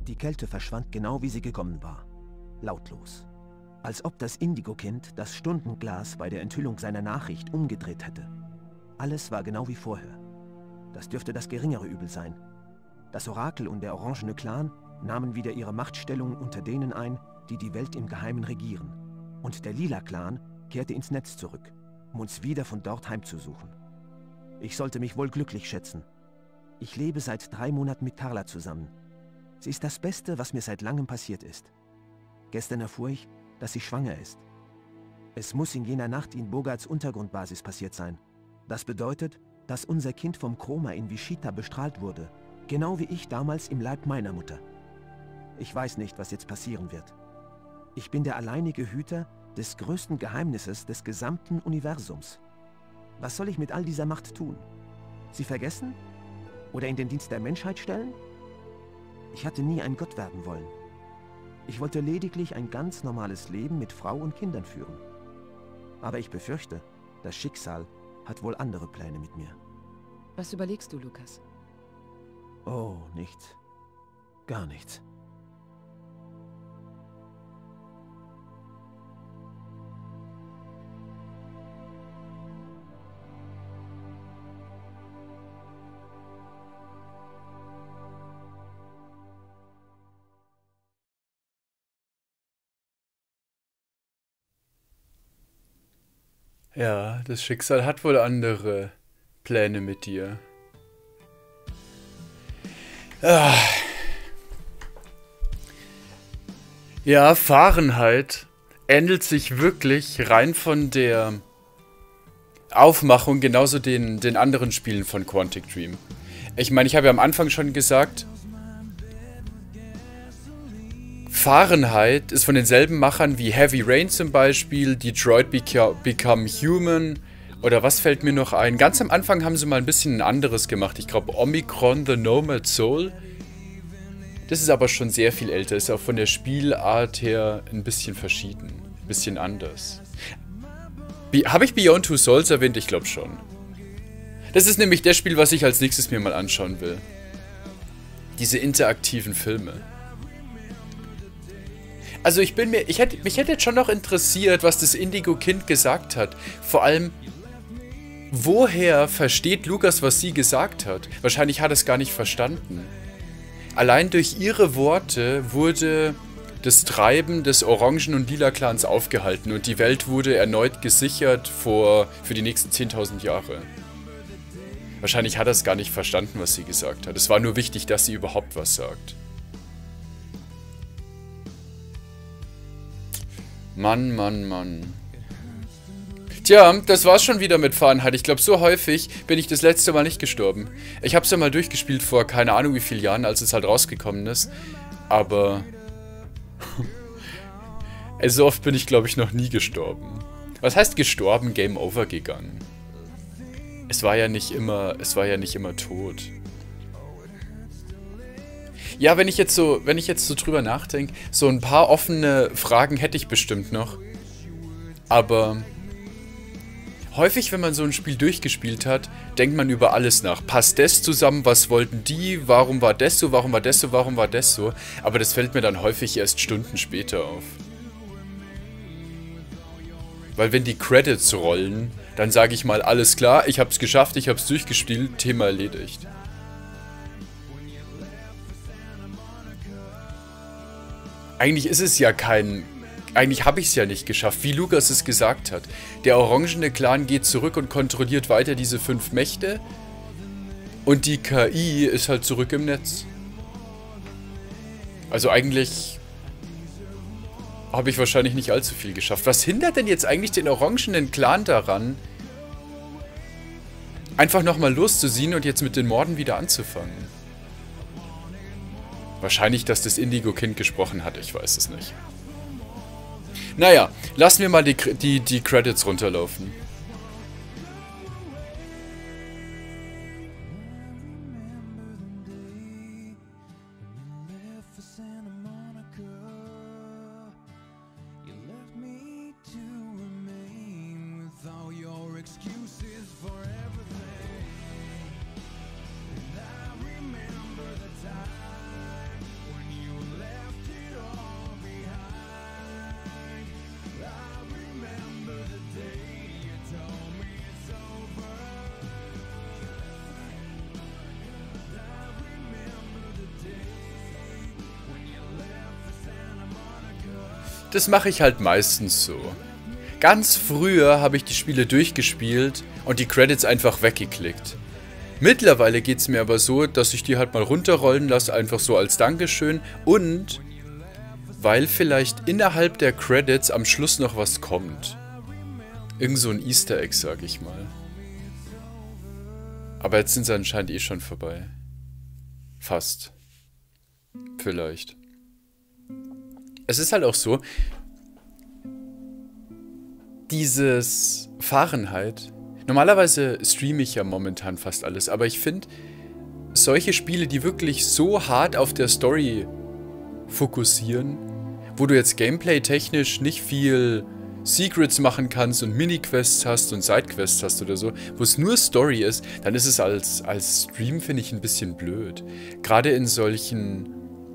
Die Kälte verschwand genau wie sie gekommen war. Lautlos. Als ob das Indigo-Kind das Stundenglas bei der Enthüllung seiner Nachricht umgedreht hätte. Alles war genau wie vorher. Das dürfte das geringere Übel sein. Das Orakel und der orangene Clan nahmen wieder ihre Machtstellung unter denen ein, die die Welt im Geheimen regieren. Und der lila Clan kehrte ins Netz zurück, um uns wieder von dort heimzusuchen. Ich sollte mich wohl glücklich schätzen. Ich lebe seit 3 Monaten mit Carla zusammen. Sie ist das Beste, was mir seit langem passiert ist. Gestern erfuhr ich, dass sie schwanger ist. Es muss in jener Nacht in Bogarts Untergrundbasis passiert sein. Das bedeutet, dass unser Kind vom Chroma in Vishita bestrahlt wurde, genau wie ich damals im Leib meiner Mutter. Ich weiß nicht, was jetzt passieren wird. Ich bin der alleinige Hüter des größten Geheimnisses des gesamten Universums. Was soll ich mit all dieser Macht tun? Sie vergessen? Oder in den Dienst der Menschheit stellen? Ich hatte nie ein Gott werden wollen. Ich wollte lediglich ein ganz normales Leben mit Frau und Kindern führen. Aber ich befürchte, das Schicksal hat wohl andere Pläne mit mir. Was überlegst du, Lukas? Oh, nichts. Gar nichts. Ja, das Schicksal hat wohl andere Pläne mit dir. Ah. Ja, Fahrenheit ändert sich wirklich rein von der Aufmachung genauso den anderen Spielen von Quantic Dream. Ich meine, ich habe ja am Anfang schon gesagt, Fahrenheit ist von denselben Machern wie Heavy Rain zum Beispiel, Detroit Become Human oder was fällt mir noch ein? Ganz am Anfang haben sie mal ein bisschen ein anderes gemacht. Ich glaube Omicron The Nomad Soul. Das ist aber schon sehr viel älter, ist auch von der Spielart her ein bisschen verschieden, ein bisschen anders. Habe ich Beyond Two Souls erwähnt? Ich glaube schon. Das ist nämlich das Spiel, was ich als nächstes mir mal anschauen will. Diese interaktiven Filme. Also mich hätte jetzt schon noch interessiert, was das Indigo-Kind gesagt hat. Vor allem, woher versteht Lukas, was sie gesagt hat? Wahrscheinlich hat er es gar nicht verstanden. Allein durch ihre Worte wurde das Treiben des Orangen- und Lila-Clans aufgehalten und die Welt wurde erneut gesichert für die nächsten 10.000 Jahre. Wahrscheinlich hat er es gar nicht verstanden, was sie gesagt hat. Es war nur wichtig, dass sie überhaupt was sagt. Mann, Mann, Mann. Tja, das war's schon wieder mit Fahrenheit. Ich glaube, so häufig bin ich das letzte Mal nicht gestorben. Ich habe es ja mal durchgespielt vor keine Ahnung wie vielen Jahren, als es halt rausgekommen ist. Aber so oft bin ich, glaube ich, noch nie gestorben. Was heißt gestorben? Game over gegangen. Es war ja nicht immer tot. Ja, wenn ich jetzt so drüber nachdenke, so ein paar offene Fragen hätte ich bestimmt noch. Aber häufig, wenn man so ein Spiel durchgespielt hat, denkt man über alles nach. Passt das zusammen? Was wollten die? Warum war das so? Warum war das so? Warum war das so? Aber das fällt mir dann häufig erst Stunden später auf. Weil wenn die Credits rollen, dann sage ich mal, alles klar, ich hab's geschafft, ich hab's durchgespielt, Thema erledigt. Eigentlich ist es ja eigentlich habe ich es ja nicht geschafft, wie Lukas es gesagt hat. Der orangene Clan geht zurück und kontrolliert weiter diese 5 Mächte. Und die KI ist halt zurück im Netz. Also eigentlich habe ich wahrscheinlich nicht allzu viel geschafft. Was hindert denn jetzt eigentlich den orangenen Clan daran, einfach nochmal loszuziehen und jetzt mit den Morden wieder anzufangen? Wahrscheinlich, dass das Indigo-Kind gesprochen hat, ich weiß es nicht. Naja, lassen wir mal die Credits runterlaufen. das mache ich halt meistens so. Ganz früher habe ich die Spiele durchgespielt und die Credits einfach weggeklickt. Mittlerweile geht es mir aber so, dass ich die halt mal runterrollen lasse, einfach so als Dankeschön. Und weil vielleicht innerhalb der Credits am Schluss noch was kommt. Irgend so ein Easter Egg, sag ich mal. Aber jetzt sind sie anscheinend eh schon vorbei. Fast. Vielleicht. Es ist halt auch so, dieses Fahrenheit. Normalerweise streame ich ja momentan fast alles, aber ich finde, solche Spiele, die wirklich so hart auf der Story fokussieren, wo du jetzt gameplay-technisch nicht viel Secrets machen kannst und Mini-Quests hast und Side-Quests hast oder so, wo es nur Story ist, dann ist es als Stream, finde ich, ein bisschen blöd. Gerade in solchen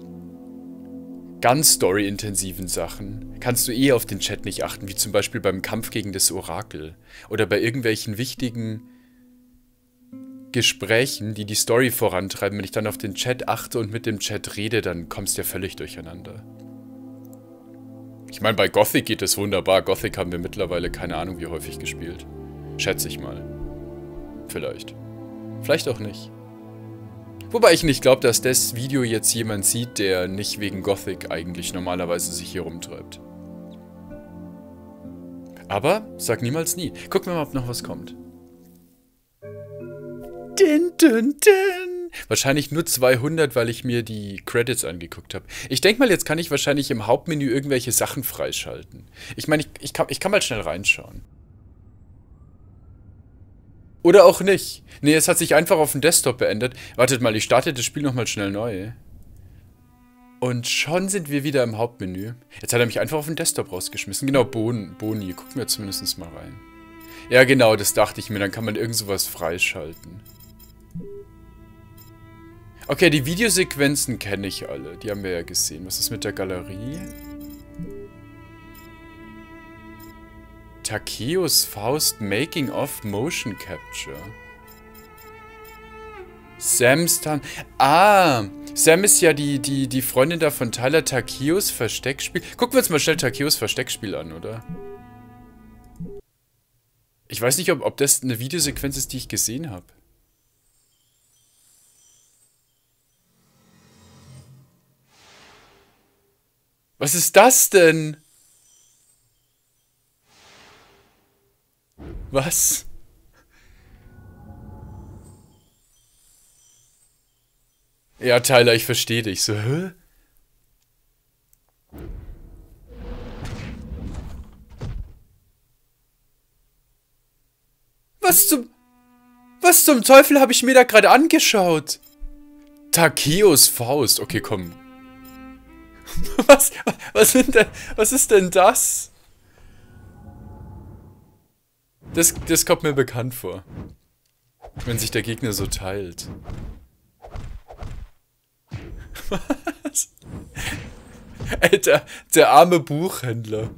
ganz story-intensiven Sachen kannst du eh auf den Chat nicht achten, wie zum Beispiel beim Kampf gegen das Orakel oder bei irgendwelchen wichtigen Gesprächen, die die Story vorantreiben. Wenn ich dann auf den Chat achte und mit dem Chat rede, dann kommst du ja völlig durcheinander. Ich meine, bei Gothic geht es wunderbar. Gothic haben wir mittlerweile keine Ahnung wie häufig gespielt. Schätze ich mal. Vielleicht. Vielleicht auch nicht. Wobei ich nicht glaube, dass das Video jetzt jemand sieht, der nicht wegen Gothic eigentlich normalerweise sich hier rumtreibt. Aber sag niemals nie. Gucken wir mal, ob noch was kommt. Din, din, din. Wahrscheinlich nur 200, weil ich mir die Credits angeguckt habe. Ich denke mal, jetzt kann ich wahrscheinlich im Hauptmenü irgendwelche Sachen freischalten. Ich meine, ich kann mal schnell reinschauen. Oder auch nicht. Nee, es hat sich einfach auf dem Desktop beendet. Wartet mal, ich starte das Spiel nochmal schnell neu. Und schon sind wir wieder im Hauptmenü. Jetzt hat er mich einfach auf den Desktop rausgeschmissen. Genau, Boni. Gucken wir zumindest mal rein. Ja, genau, das dachte ich mir. Dann kann man irgend sowas freischalten. Okay, die Videosequenzen kenne ich alle. Die haben wir ja gesehen. Was ist mit der Galerie? Takeos Faust Making of Motion Capture. Sam's Tan. Ah, Sam ist ja die Freundin da von Tyler Takeos Versteckspiel. Gucken wir uns mal schnell Takeos Versteckspiel an, oder? Ich weiß nicht, ob das eine Videosequenz ist, die ich gesehen habe. Was ist das denn? Was? Ja, Tyler, ich verstehe dich. So, hä? Was zum Teufel habe ich mir da gerade angeschaut? Takeos Faust. Okay, komm. Was ist denn das? Das kommt mir bekannt vor. Wenn sich der Gegner so teilt. Was? Alter, der arme Buchhändler.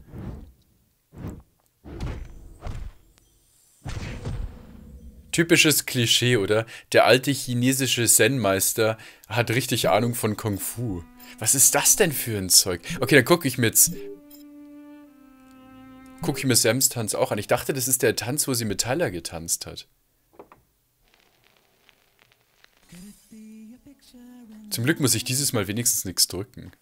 Typisches Klischee, oder? Der alte chinesische Zen-Meister hat richtig Ahnung von Kung Fu. Was ist das denn für ein Zeug? Okay, dann gucke ich mir Sams Tanz auch an. Ich dachte, das ist der Tanz, wo sie mit Tyler getanzt hat. Zum Glück muss ich dieses Mal wenigstens nichts drücken.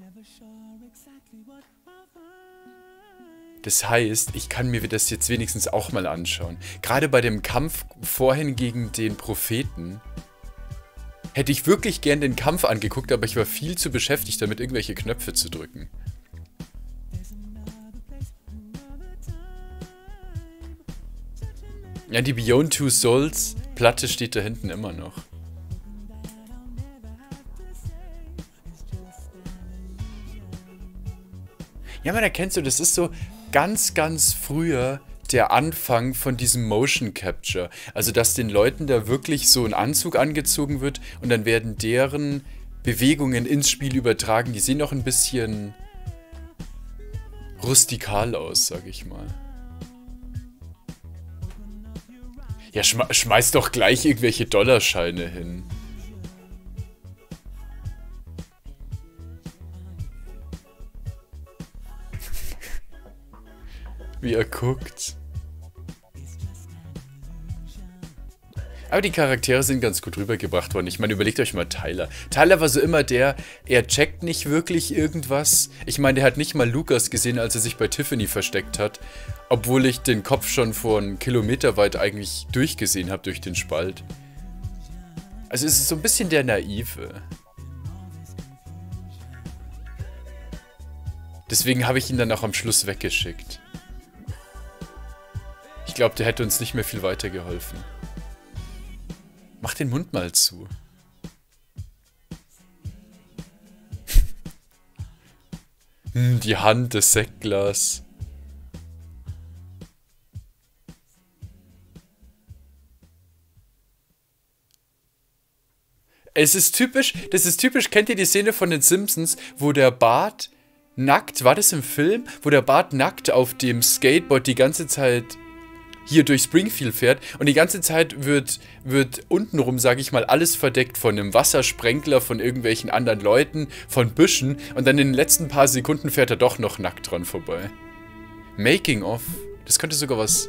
Das heißt, ich kann mir das jetzt wenigstens auch mal anschauen. Gerade bei dem Kampf vorhin gegen den Propheten hätte ich wirklich gern den Kampf angeguckt, aber ich war viel zu beschäftigt damit, irgendwelche Knöpfe zu drücken. Ja, die Beyond Two Souls Platte steht da hinten immer noch. Ja, man erkennt so, das ist so ganz, ganz früher der Anfang von diesem Motion Capture. Also, dass den Leuten da wirklich so ein Anzug angezogen wird und dann werden deren Bewegungen ins Spiel übertragen. Die sehen noch ein bisschen rustikal aus, sag ich mal. Ja, schmeiß doch gleich irgendwelche Dollarscheine hin. Wie er guckt. Aber die Charaktere sind ganz gut rübergebracht worden. Ich meine, überlegt euch mal Tyler. Tyler war so immer der, er checkt nicht wirklich irgendwas. Ich meine, der hat nicht mal Lucas gesehen, als er sich bei Tiffany versteckt hat. Obwohl ich den Kopf schon von Kilometer weit eigentlich durchgesehen habe durch den Spalt. Also es ist so ein bisschen der Naive. Deswegen habe ich ihn dann auch am Schluss weggeschickt. Ich glaube, der hätte uns nicht mehr viel weitergeholfen. Mach den Mund mal zu. Die Hand, das Sektglas. Es ist typisch, das ist typisch, kennt ihr die Szene von den Simpsons, wo der Bart nackt, war das im Film? Wo der Bart nackt auf dem Skateboard die ganze Zeit hier durch Springfield fährt und die ganze Zeit wird untenrum, sage ich mal, alles verdeckt von einem Wassersprenkler, von irgendwelchen anderen Leuten, von Büschen und dann in den letzten paar Sekunden fährt er doch noch nackt dran vorbei. Making of, das könnte sogar was...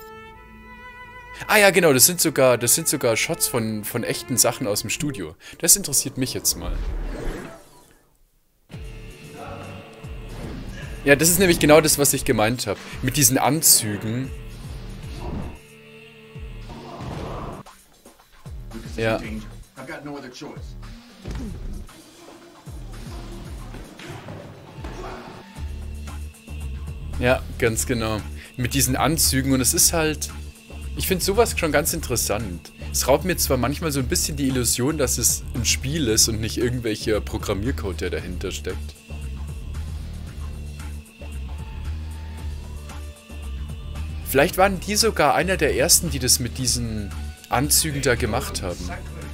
Ah ja, genau, das sind sogar Shots von echten Sachen aus dem Studio. Das interessiert mich jetzt mal. Ja, das ist nämlich genau das, was ich gemeint habe. Mit diesen Anzügen. Ja. Ja, ganz genau. Mit diesen Anzügen und es ist halt... Ich finde sowas schon ganz interessant. Es raubt mir zwar manchmal so ein bisschen die Illusion, dass es ein Spiel ist und nicht irgendwelcher Programmiercode, der dahinter steckt. Vielleicht waren die sogar einer der ersten, die das mit diesen Anzügen da gemacht haben.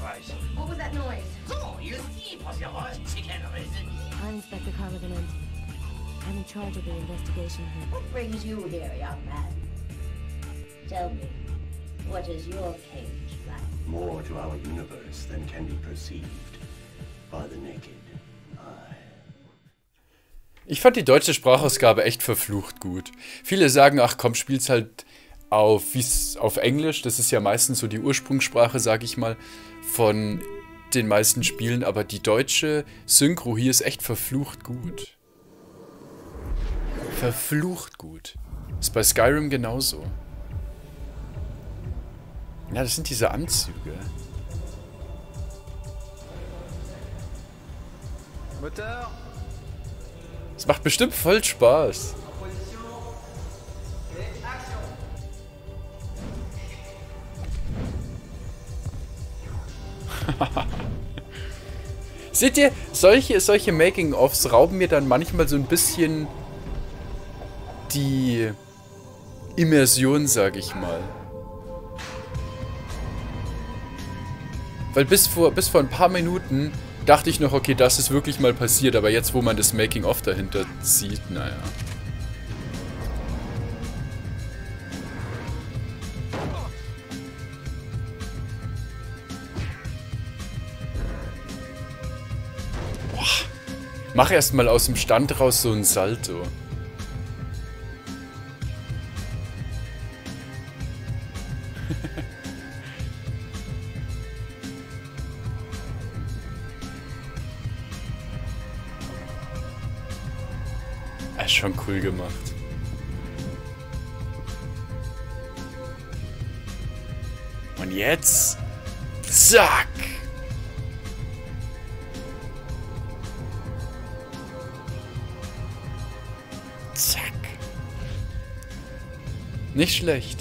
What is your cage like? More to our universe than can be perceived by the naked eye. Ich fand die deutsche Sprachausgabe echt verflucht gut. Viele sagen, ach komm, spiel's halt auf Englisch. Das ist ja meistens so die Ursprungssprache, sag ich mal, von den meisten Spielen. Aber die deutsche Synchro hier ist echt verflucht gut. Verflucht gut. Ist bei Skyrim genauso. Ja, das sind diese Anzüge. Das macht bestimmt voll Spaß. Seht ihr, solche Making-ofs rauben mir dann manchmal so ein bisschen die Immersion, sag ich mal. Weil bis vor ein paar Minuten dachte ich noch, okay, das ist wirklich mal passiert, aber jetzt, wo man das Making-of dahinter sieht, naja. Boah. Mach erst mal aus dem Stand raus so ein Salto. Schon cool gemacht. Und jetzt... Zack! Zack. Nicht schlecht.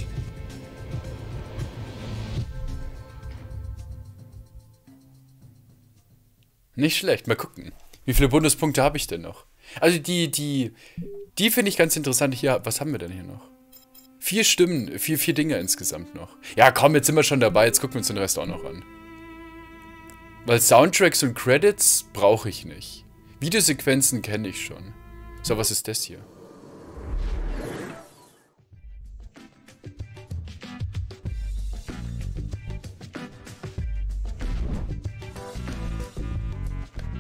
Nicht schlecht. Mal gucken. Wie viele Bonuspunkte habe ich denn noch? Also die finde ich ganz interessant. Hier, was haben wir denn hier noch? 4 Stimmen, 4 Dinge insgesamt noch. Ja, komm, jetzt sind wir schon dabei. Jetzt gucken wir uns den Rest auch noch an. Weil Soundtracks und Credits brauche ich nicht. Videosequenzen kenne ich schon. So, was ist das hier?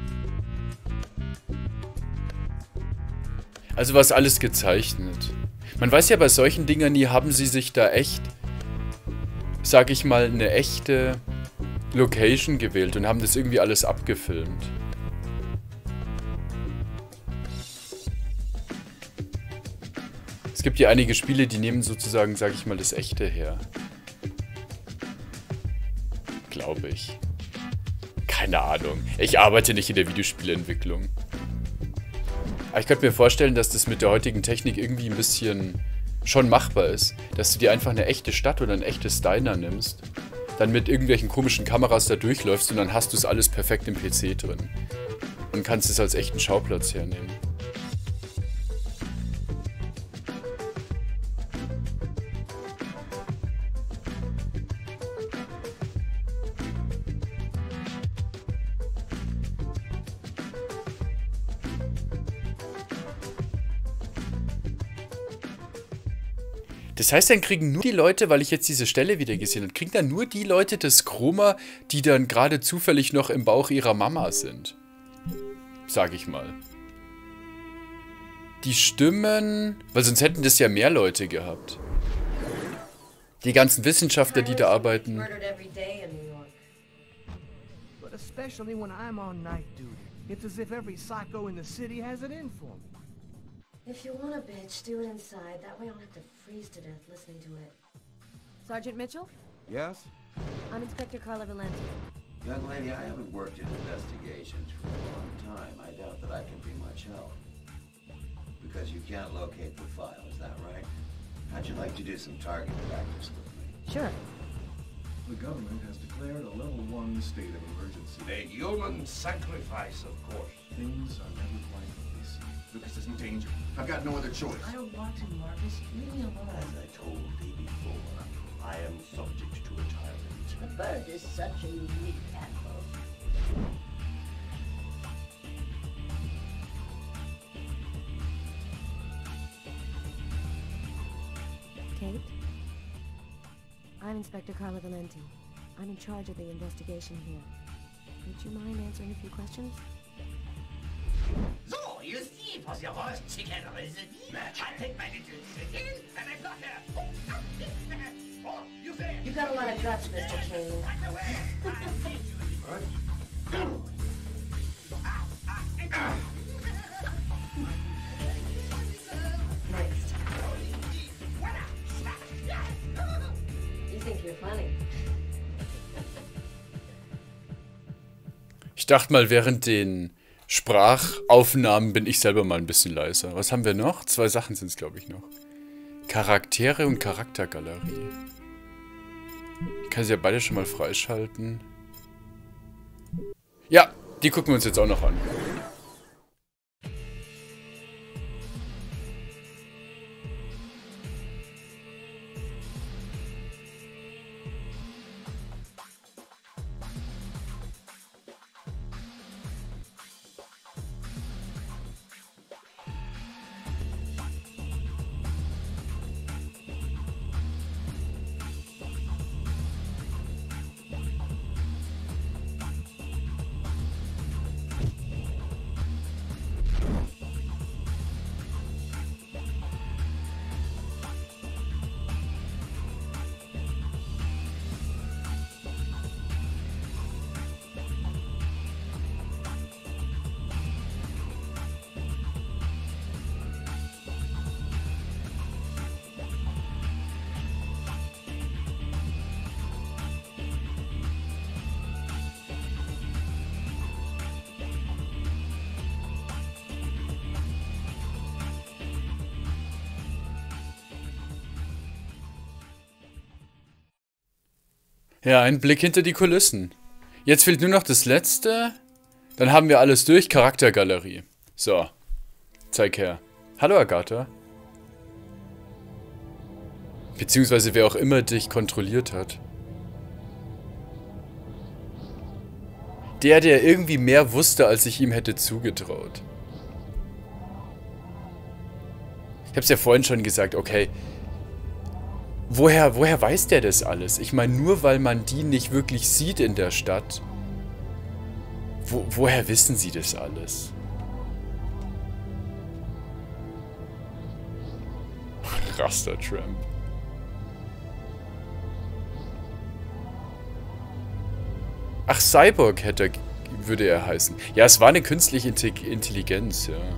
Also war es alles gezeichnet. Man weiß ja bei solchen Dingern nie, haben sie sich da echt, sag ich mal, eine echte Location gewählt und haben das irgendwie alles abgefilmt. Es gibt ja einige Spiele, die nehmen sozusagen, sag ich mal, das Echte her. Glaube ich. Keine Ahnung. Ich arbeite nicht in der Videospielentwicklung. Aber ich könnte mir vorstellen, dass das mit der heutigen Technik irgendwie ein bisschen schon machbar ist. Dass du dir einfach eine echte Stadt oder ein echtes Diner nimmst, dann mit irgendwelchen komischen Kameras da durchläufst und dann hast du es alles perfekt im PC drin. Und kannst es als echten Schauplatz hernehmen. Das heißt, dann kriegen nur die Leute, weil ich jetzt diese Stelle wieder gesehen habe, kriegen dann nur die Leute das Chroma, die dann gerade zufällig noch im Bauch ihrer Mama sind. Sag ich mal. Die Stimmen, weil sonst hätten das ja mehr Leute gehabt. Die ganzen Wissenschaftler, die da arbeiten. But especially when I'm on night duty. It's as if every psycho in the city has it in for me. If you want a bitch, do it inside. That way I don't have to freeze to death listening to it. Sergeant Mitchell? Yes? I'm Inspector Carla Valenti. Young lady, I haven't worked in investigations for a long time. I doubt that I can be much help. Because you can't locate the file, is that right? How'd you like to do some target practice with me? Sure. The government has declared a level 1 state of emergency. A human sacrifice, of course. Things are never quite this. Lucas is in danger. I've got no other choice. I don't want to, Marcus. Leave me alone. As I told thee before, I am subject to a tyrant. The bird is such a unique animal. Kate? I'm Inspector Carla Valenti. I'm in charge of the investigation here. Would you mind answering a few questions? So, you see, for the roast chicken recipe, I take my little chicken and I got her. Oh, you say? You've got a lot of guts, Mr. Kane. Next. You think you're funny? Ich dachte mal, während den Sprachaufnahmen bin ich selber mal ein bisschen leiser. Was haben wir noch? 2 Sachen sind es, glaube ich, noch. Charaktere und Charaktergalerie. Ich kann sie ja beide schon mal freischalten. Ja, die gucken wir uns jetzt auch noch an. Ja, ein Blick hinter die Kulissen. Jetzt fehlt nur noch das Letzte. Dann haben wir alles durch. Charaktergalerie. So. Zeig her. Hallo, Agatha. Beziehungsweise wer auch immer dich kontrolliert hat. Der irgendwie mehr wusste, als ich ihm hätte zugetraut. Ich hab's ja vorhin schon gesagt, okay. Woher weiß der das alles? Ich meine, nur weil man die nicht wirklich sieht in der Stadt. Woher wissen sie das alles? Raster-Tramp. Ach, Cyborg würde er heißen. Ja, es war eine künstliche Intelligenz, ja.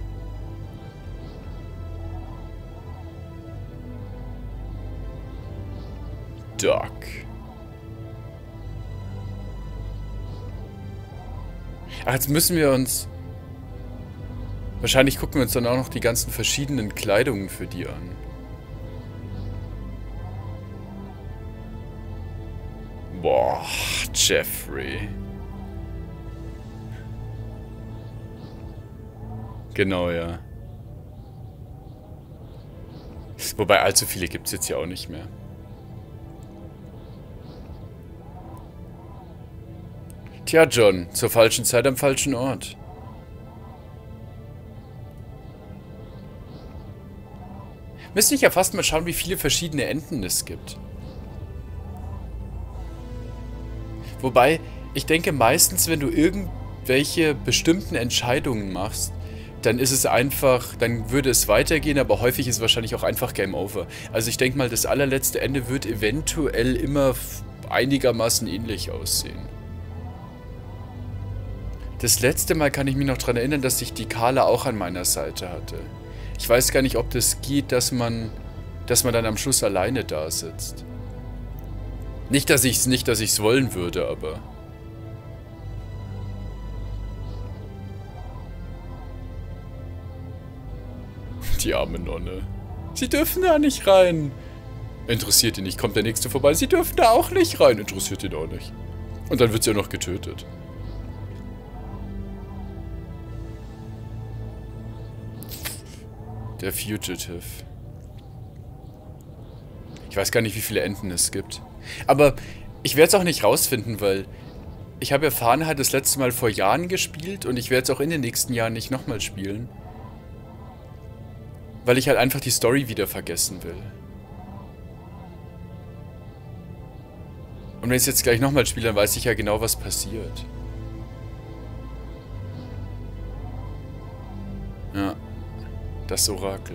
Doc. Ach, jetzt müssen wir uns... Wahrscheinlich gucken wir uns dann auch noch die ganzen verschiedenen Kleidungen für die an. Boah, Jeffrey. Genau, ja. Wobei, allzu viele gibt es jetzt ja auch nicht mehr. Tja, John, zur falschen Zeit am falschen Ort. Müsste ich ja fast mal schauen, wie viele verschiedene Enden es gibt. Wobei, ich denke meistens, wenn du irgendwelche bestimmten Entscheidungen machst, dann ist es einfach, dann würde es weitergehen, aber häufig ist es wahrscheinlich auch einfach Game Over. Also ich denke mal, das allerletzte Ende wird eventuell immer einigermaßen ähnlich aussehen. Das letzte Mal kann ich mich noch daran erinnern, dass ich die Carla auch an meiner Seite hatte. Ich weiß gar nicht, ob das geht, dass man dann am Schluss alleine da sitzt. Nicht, dass ich's wollen würde, aber... Die arme Nonne. Sie dürfen da nicht rein. Interessiert ihn nicht. Kommt der Nächste vorbei. Sie dürfen da auch nicht rein. Interessiert ihn auch nicht. Und dann wird sie auch noch getötet. Der Fugitive. Ich weiß gar nicht, wie viele Enden es gibt. Aber ich werde es auch nicht rausfinden, weil ich habe ja Fahrenheit das letzte Mal vor Jahren gespielt und ich werde es auch in den nächsten Jahren nicht nochmal spielen. Weil ich halt einfach die Story wieder vergessen will. Und wenn ich es jetzt gleich nochmal spiele, dann weiß ich ja genau, was passiert. Ja. Das Orakel.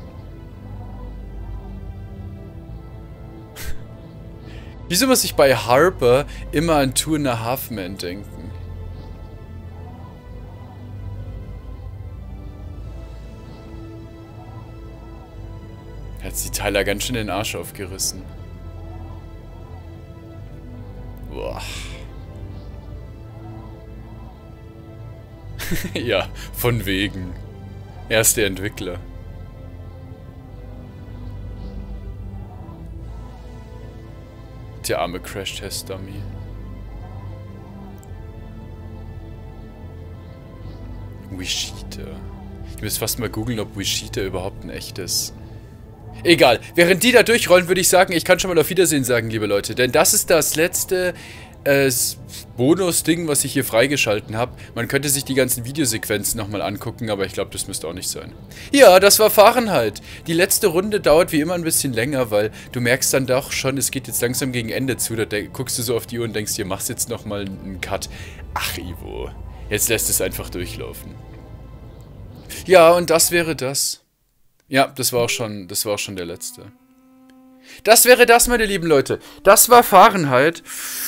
Wieso muss ich bei Harper immer an 2.5 Men denken? Hat die Tyler ganz schön den Arsch aufgerissen. Boah. Ja, von wegen. Er ist der Entwickler. Der arme Crash-Test-Dummy. Wishita. Ich muss fast mal googeln, ob Wishita überhaupt ein echtes... Egal. Während die da durchrollen, würde ich sagen, ich kann schon mal auf Wiedersehen sagen, liebe Leute. Denn das ist das letzte Bonus-Ding, was ich hier freigeschalten habe. Man könnte sich die ganzen Videosequenzen nochmal angucken, aber ich glaube, das müsste auch nicht sein. Ja, das war Fahrenheit. Die letzte Runde dauert wie immer ein bisschen länger, weil du merkst dann doch schon, es geht jetzt langsam gegen Ende zu. Da guckst du so auf die Uhr und denkst dir, machst jetzt nochmal einen Cut. Ach, Ivo. Jetzt lässt es einfach durchlaufen. Ja, und das wäre das. Ja, das war auch schon der letzte. Das wäre das, meine lieben Leute. Das war Fahrenheit.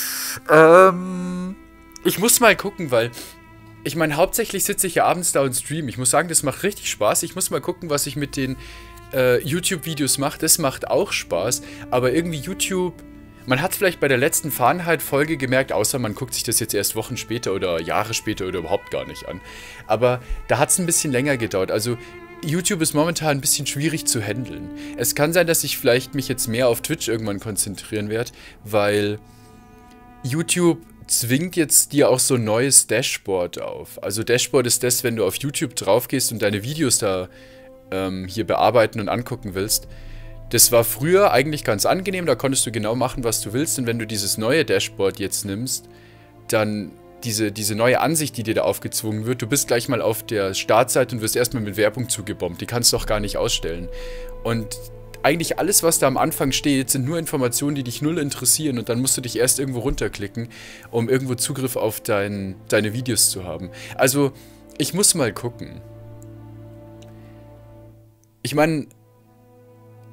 Ich muss mal gucken, weil... Ich meine, hauptsächlich sitze ich ja abends da und streame. Ich muss sagen, das macht richtig Spaß. Ich muss mal gucken, was ich mit den YouTube-Videos mache. Das macht auch Spaß. Aber irgendwie YouTube... Man hat es vielleicht bei der letzten Fahrenheit-Folge gemerkt, außer man guckt sich das jetzt erst Wochen später oder Jahre später oder überhaupt gar nicht an. Aber da hat es ein bisschen länger gedauert. Also... YouTube ist momentan ein bisschen schwierig zu handeln. Es kann sein, dass ich vielleicht mich jetzt mehr auf Twitch irgendwann konzentrieren werde, weil YouTube zwingt jetzt dir auch so ein neues Dashboard auf. Also Dashboard ist das, wenn du auf YouTube drauf gehst und deine Videos da hier bearbeiten und angucken willst. Das war früher eigentlich ganz angenehm, da konntest du genau machen, was du willst. Und wenn du dieses neue Dashboard jetzt nimmst, dann... Diese neue Ansicht, die dir da aufgezwungen wird, du bist gleich mal auf der Startseite und wirst erstmal mit Werbung zugebombt. Die kannst du auch gar nicht ausstellen. Und eigentlich alles, was da am Anfang steht, sind nur Informationen, die dich null interessieren und dann musst du dich erst irgendwo runterklicken, um irgendwo Zugriff auf deine Videos zu haben. Also, ich muss mal gucken. Ich meine,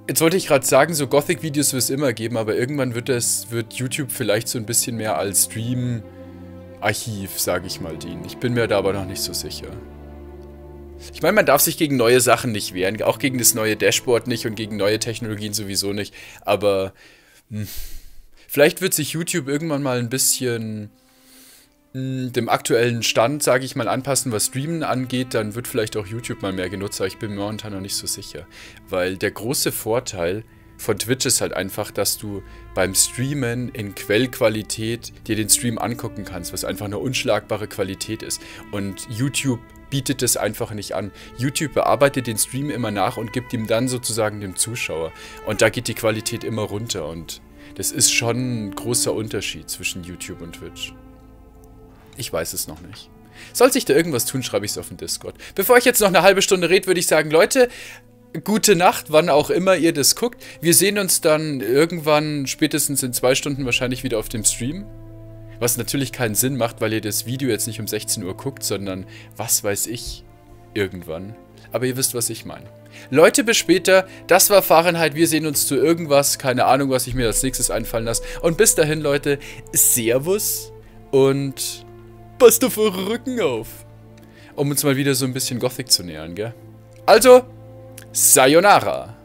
Jetzt wollte ich gerade sagen, so Gothic-Videos wird es immer geben, aber irgendwann wird YouTube vielleicht so ein bisschen mehr als Stream-Archiv, sage ich mal, dienen. Ich bin mir da aber noch nicht so sicher. Ich meine, man darf sich gegen neue Sachen nicht wehren, auch gegen das neue Dashboard nicht und gegen neue Technologien sowieso nicht, aber vielleicht wird sich YouTube irgendwann mal ein bisschen dem aktuellen Stand, sage ich mal, anpassen, was Streamen angeht, dann wird vielleicht auch YouTube mal mehr genutzt, aber ich bin mir momentan noch nicht so sicher. Weil der große Vorteil von Twitch ist halt einfach, dass du beim Streamen in Quellqualität dir den Stream angucken kannst, was einfach eine unschlagbare Qualität ist. Und YouTube bietet es einfach nicht an. YouTube bearbeitet den Stream immer nach und gibt ihm dann sozusagen dem Zuschauer. Und da geht die Qualität immer runter und das ist schon ein großer Unterschied zwischen YouTube und Twitch. Ich weiß es noch nicht. Soll sich da irgendwas tun, schreibe ich es auf den Discord. Bevor ich jetzt noch eine halbe Stunde rede, würde ich sagen, Leute, gute Nacht, wann auch immer ihr das guckt. Wir sehen uns dann irgendwann, spätestens in 2 Stunden wahrscheinlich wieder auf dem Stream. Was natürlich keinen Sinn macht, weil ihr das Video jetzt nicht um 16 Uhr guckt, sondern, was weiß ich, irgendwann. Aber ihr wisst, was ich meine. Leute, bis später. Das war Fahrenheit. Wir sehen uns zu irgendwas. Keine Ahnung, was ich mir als nächstes einfallen lasse. Und bis dahin, Leute, Servus und passt auf eure Rücken auf. Um uns mal wieder so ein bisschen Gothic zu nähern, gell? Also, Sayonara.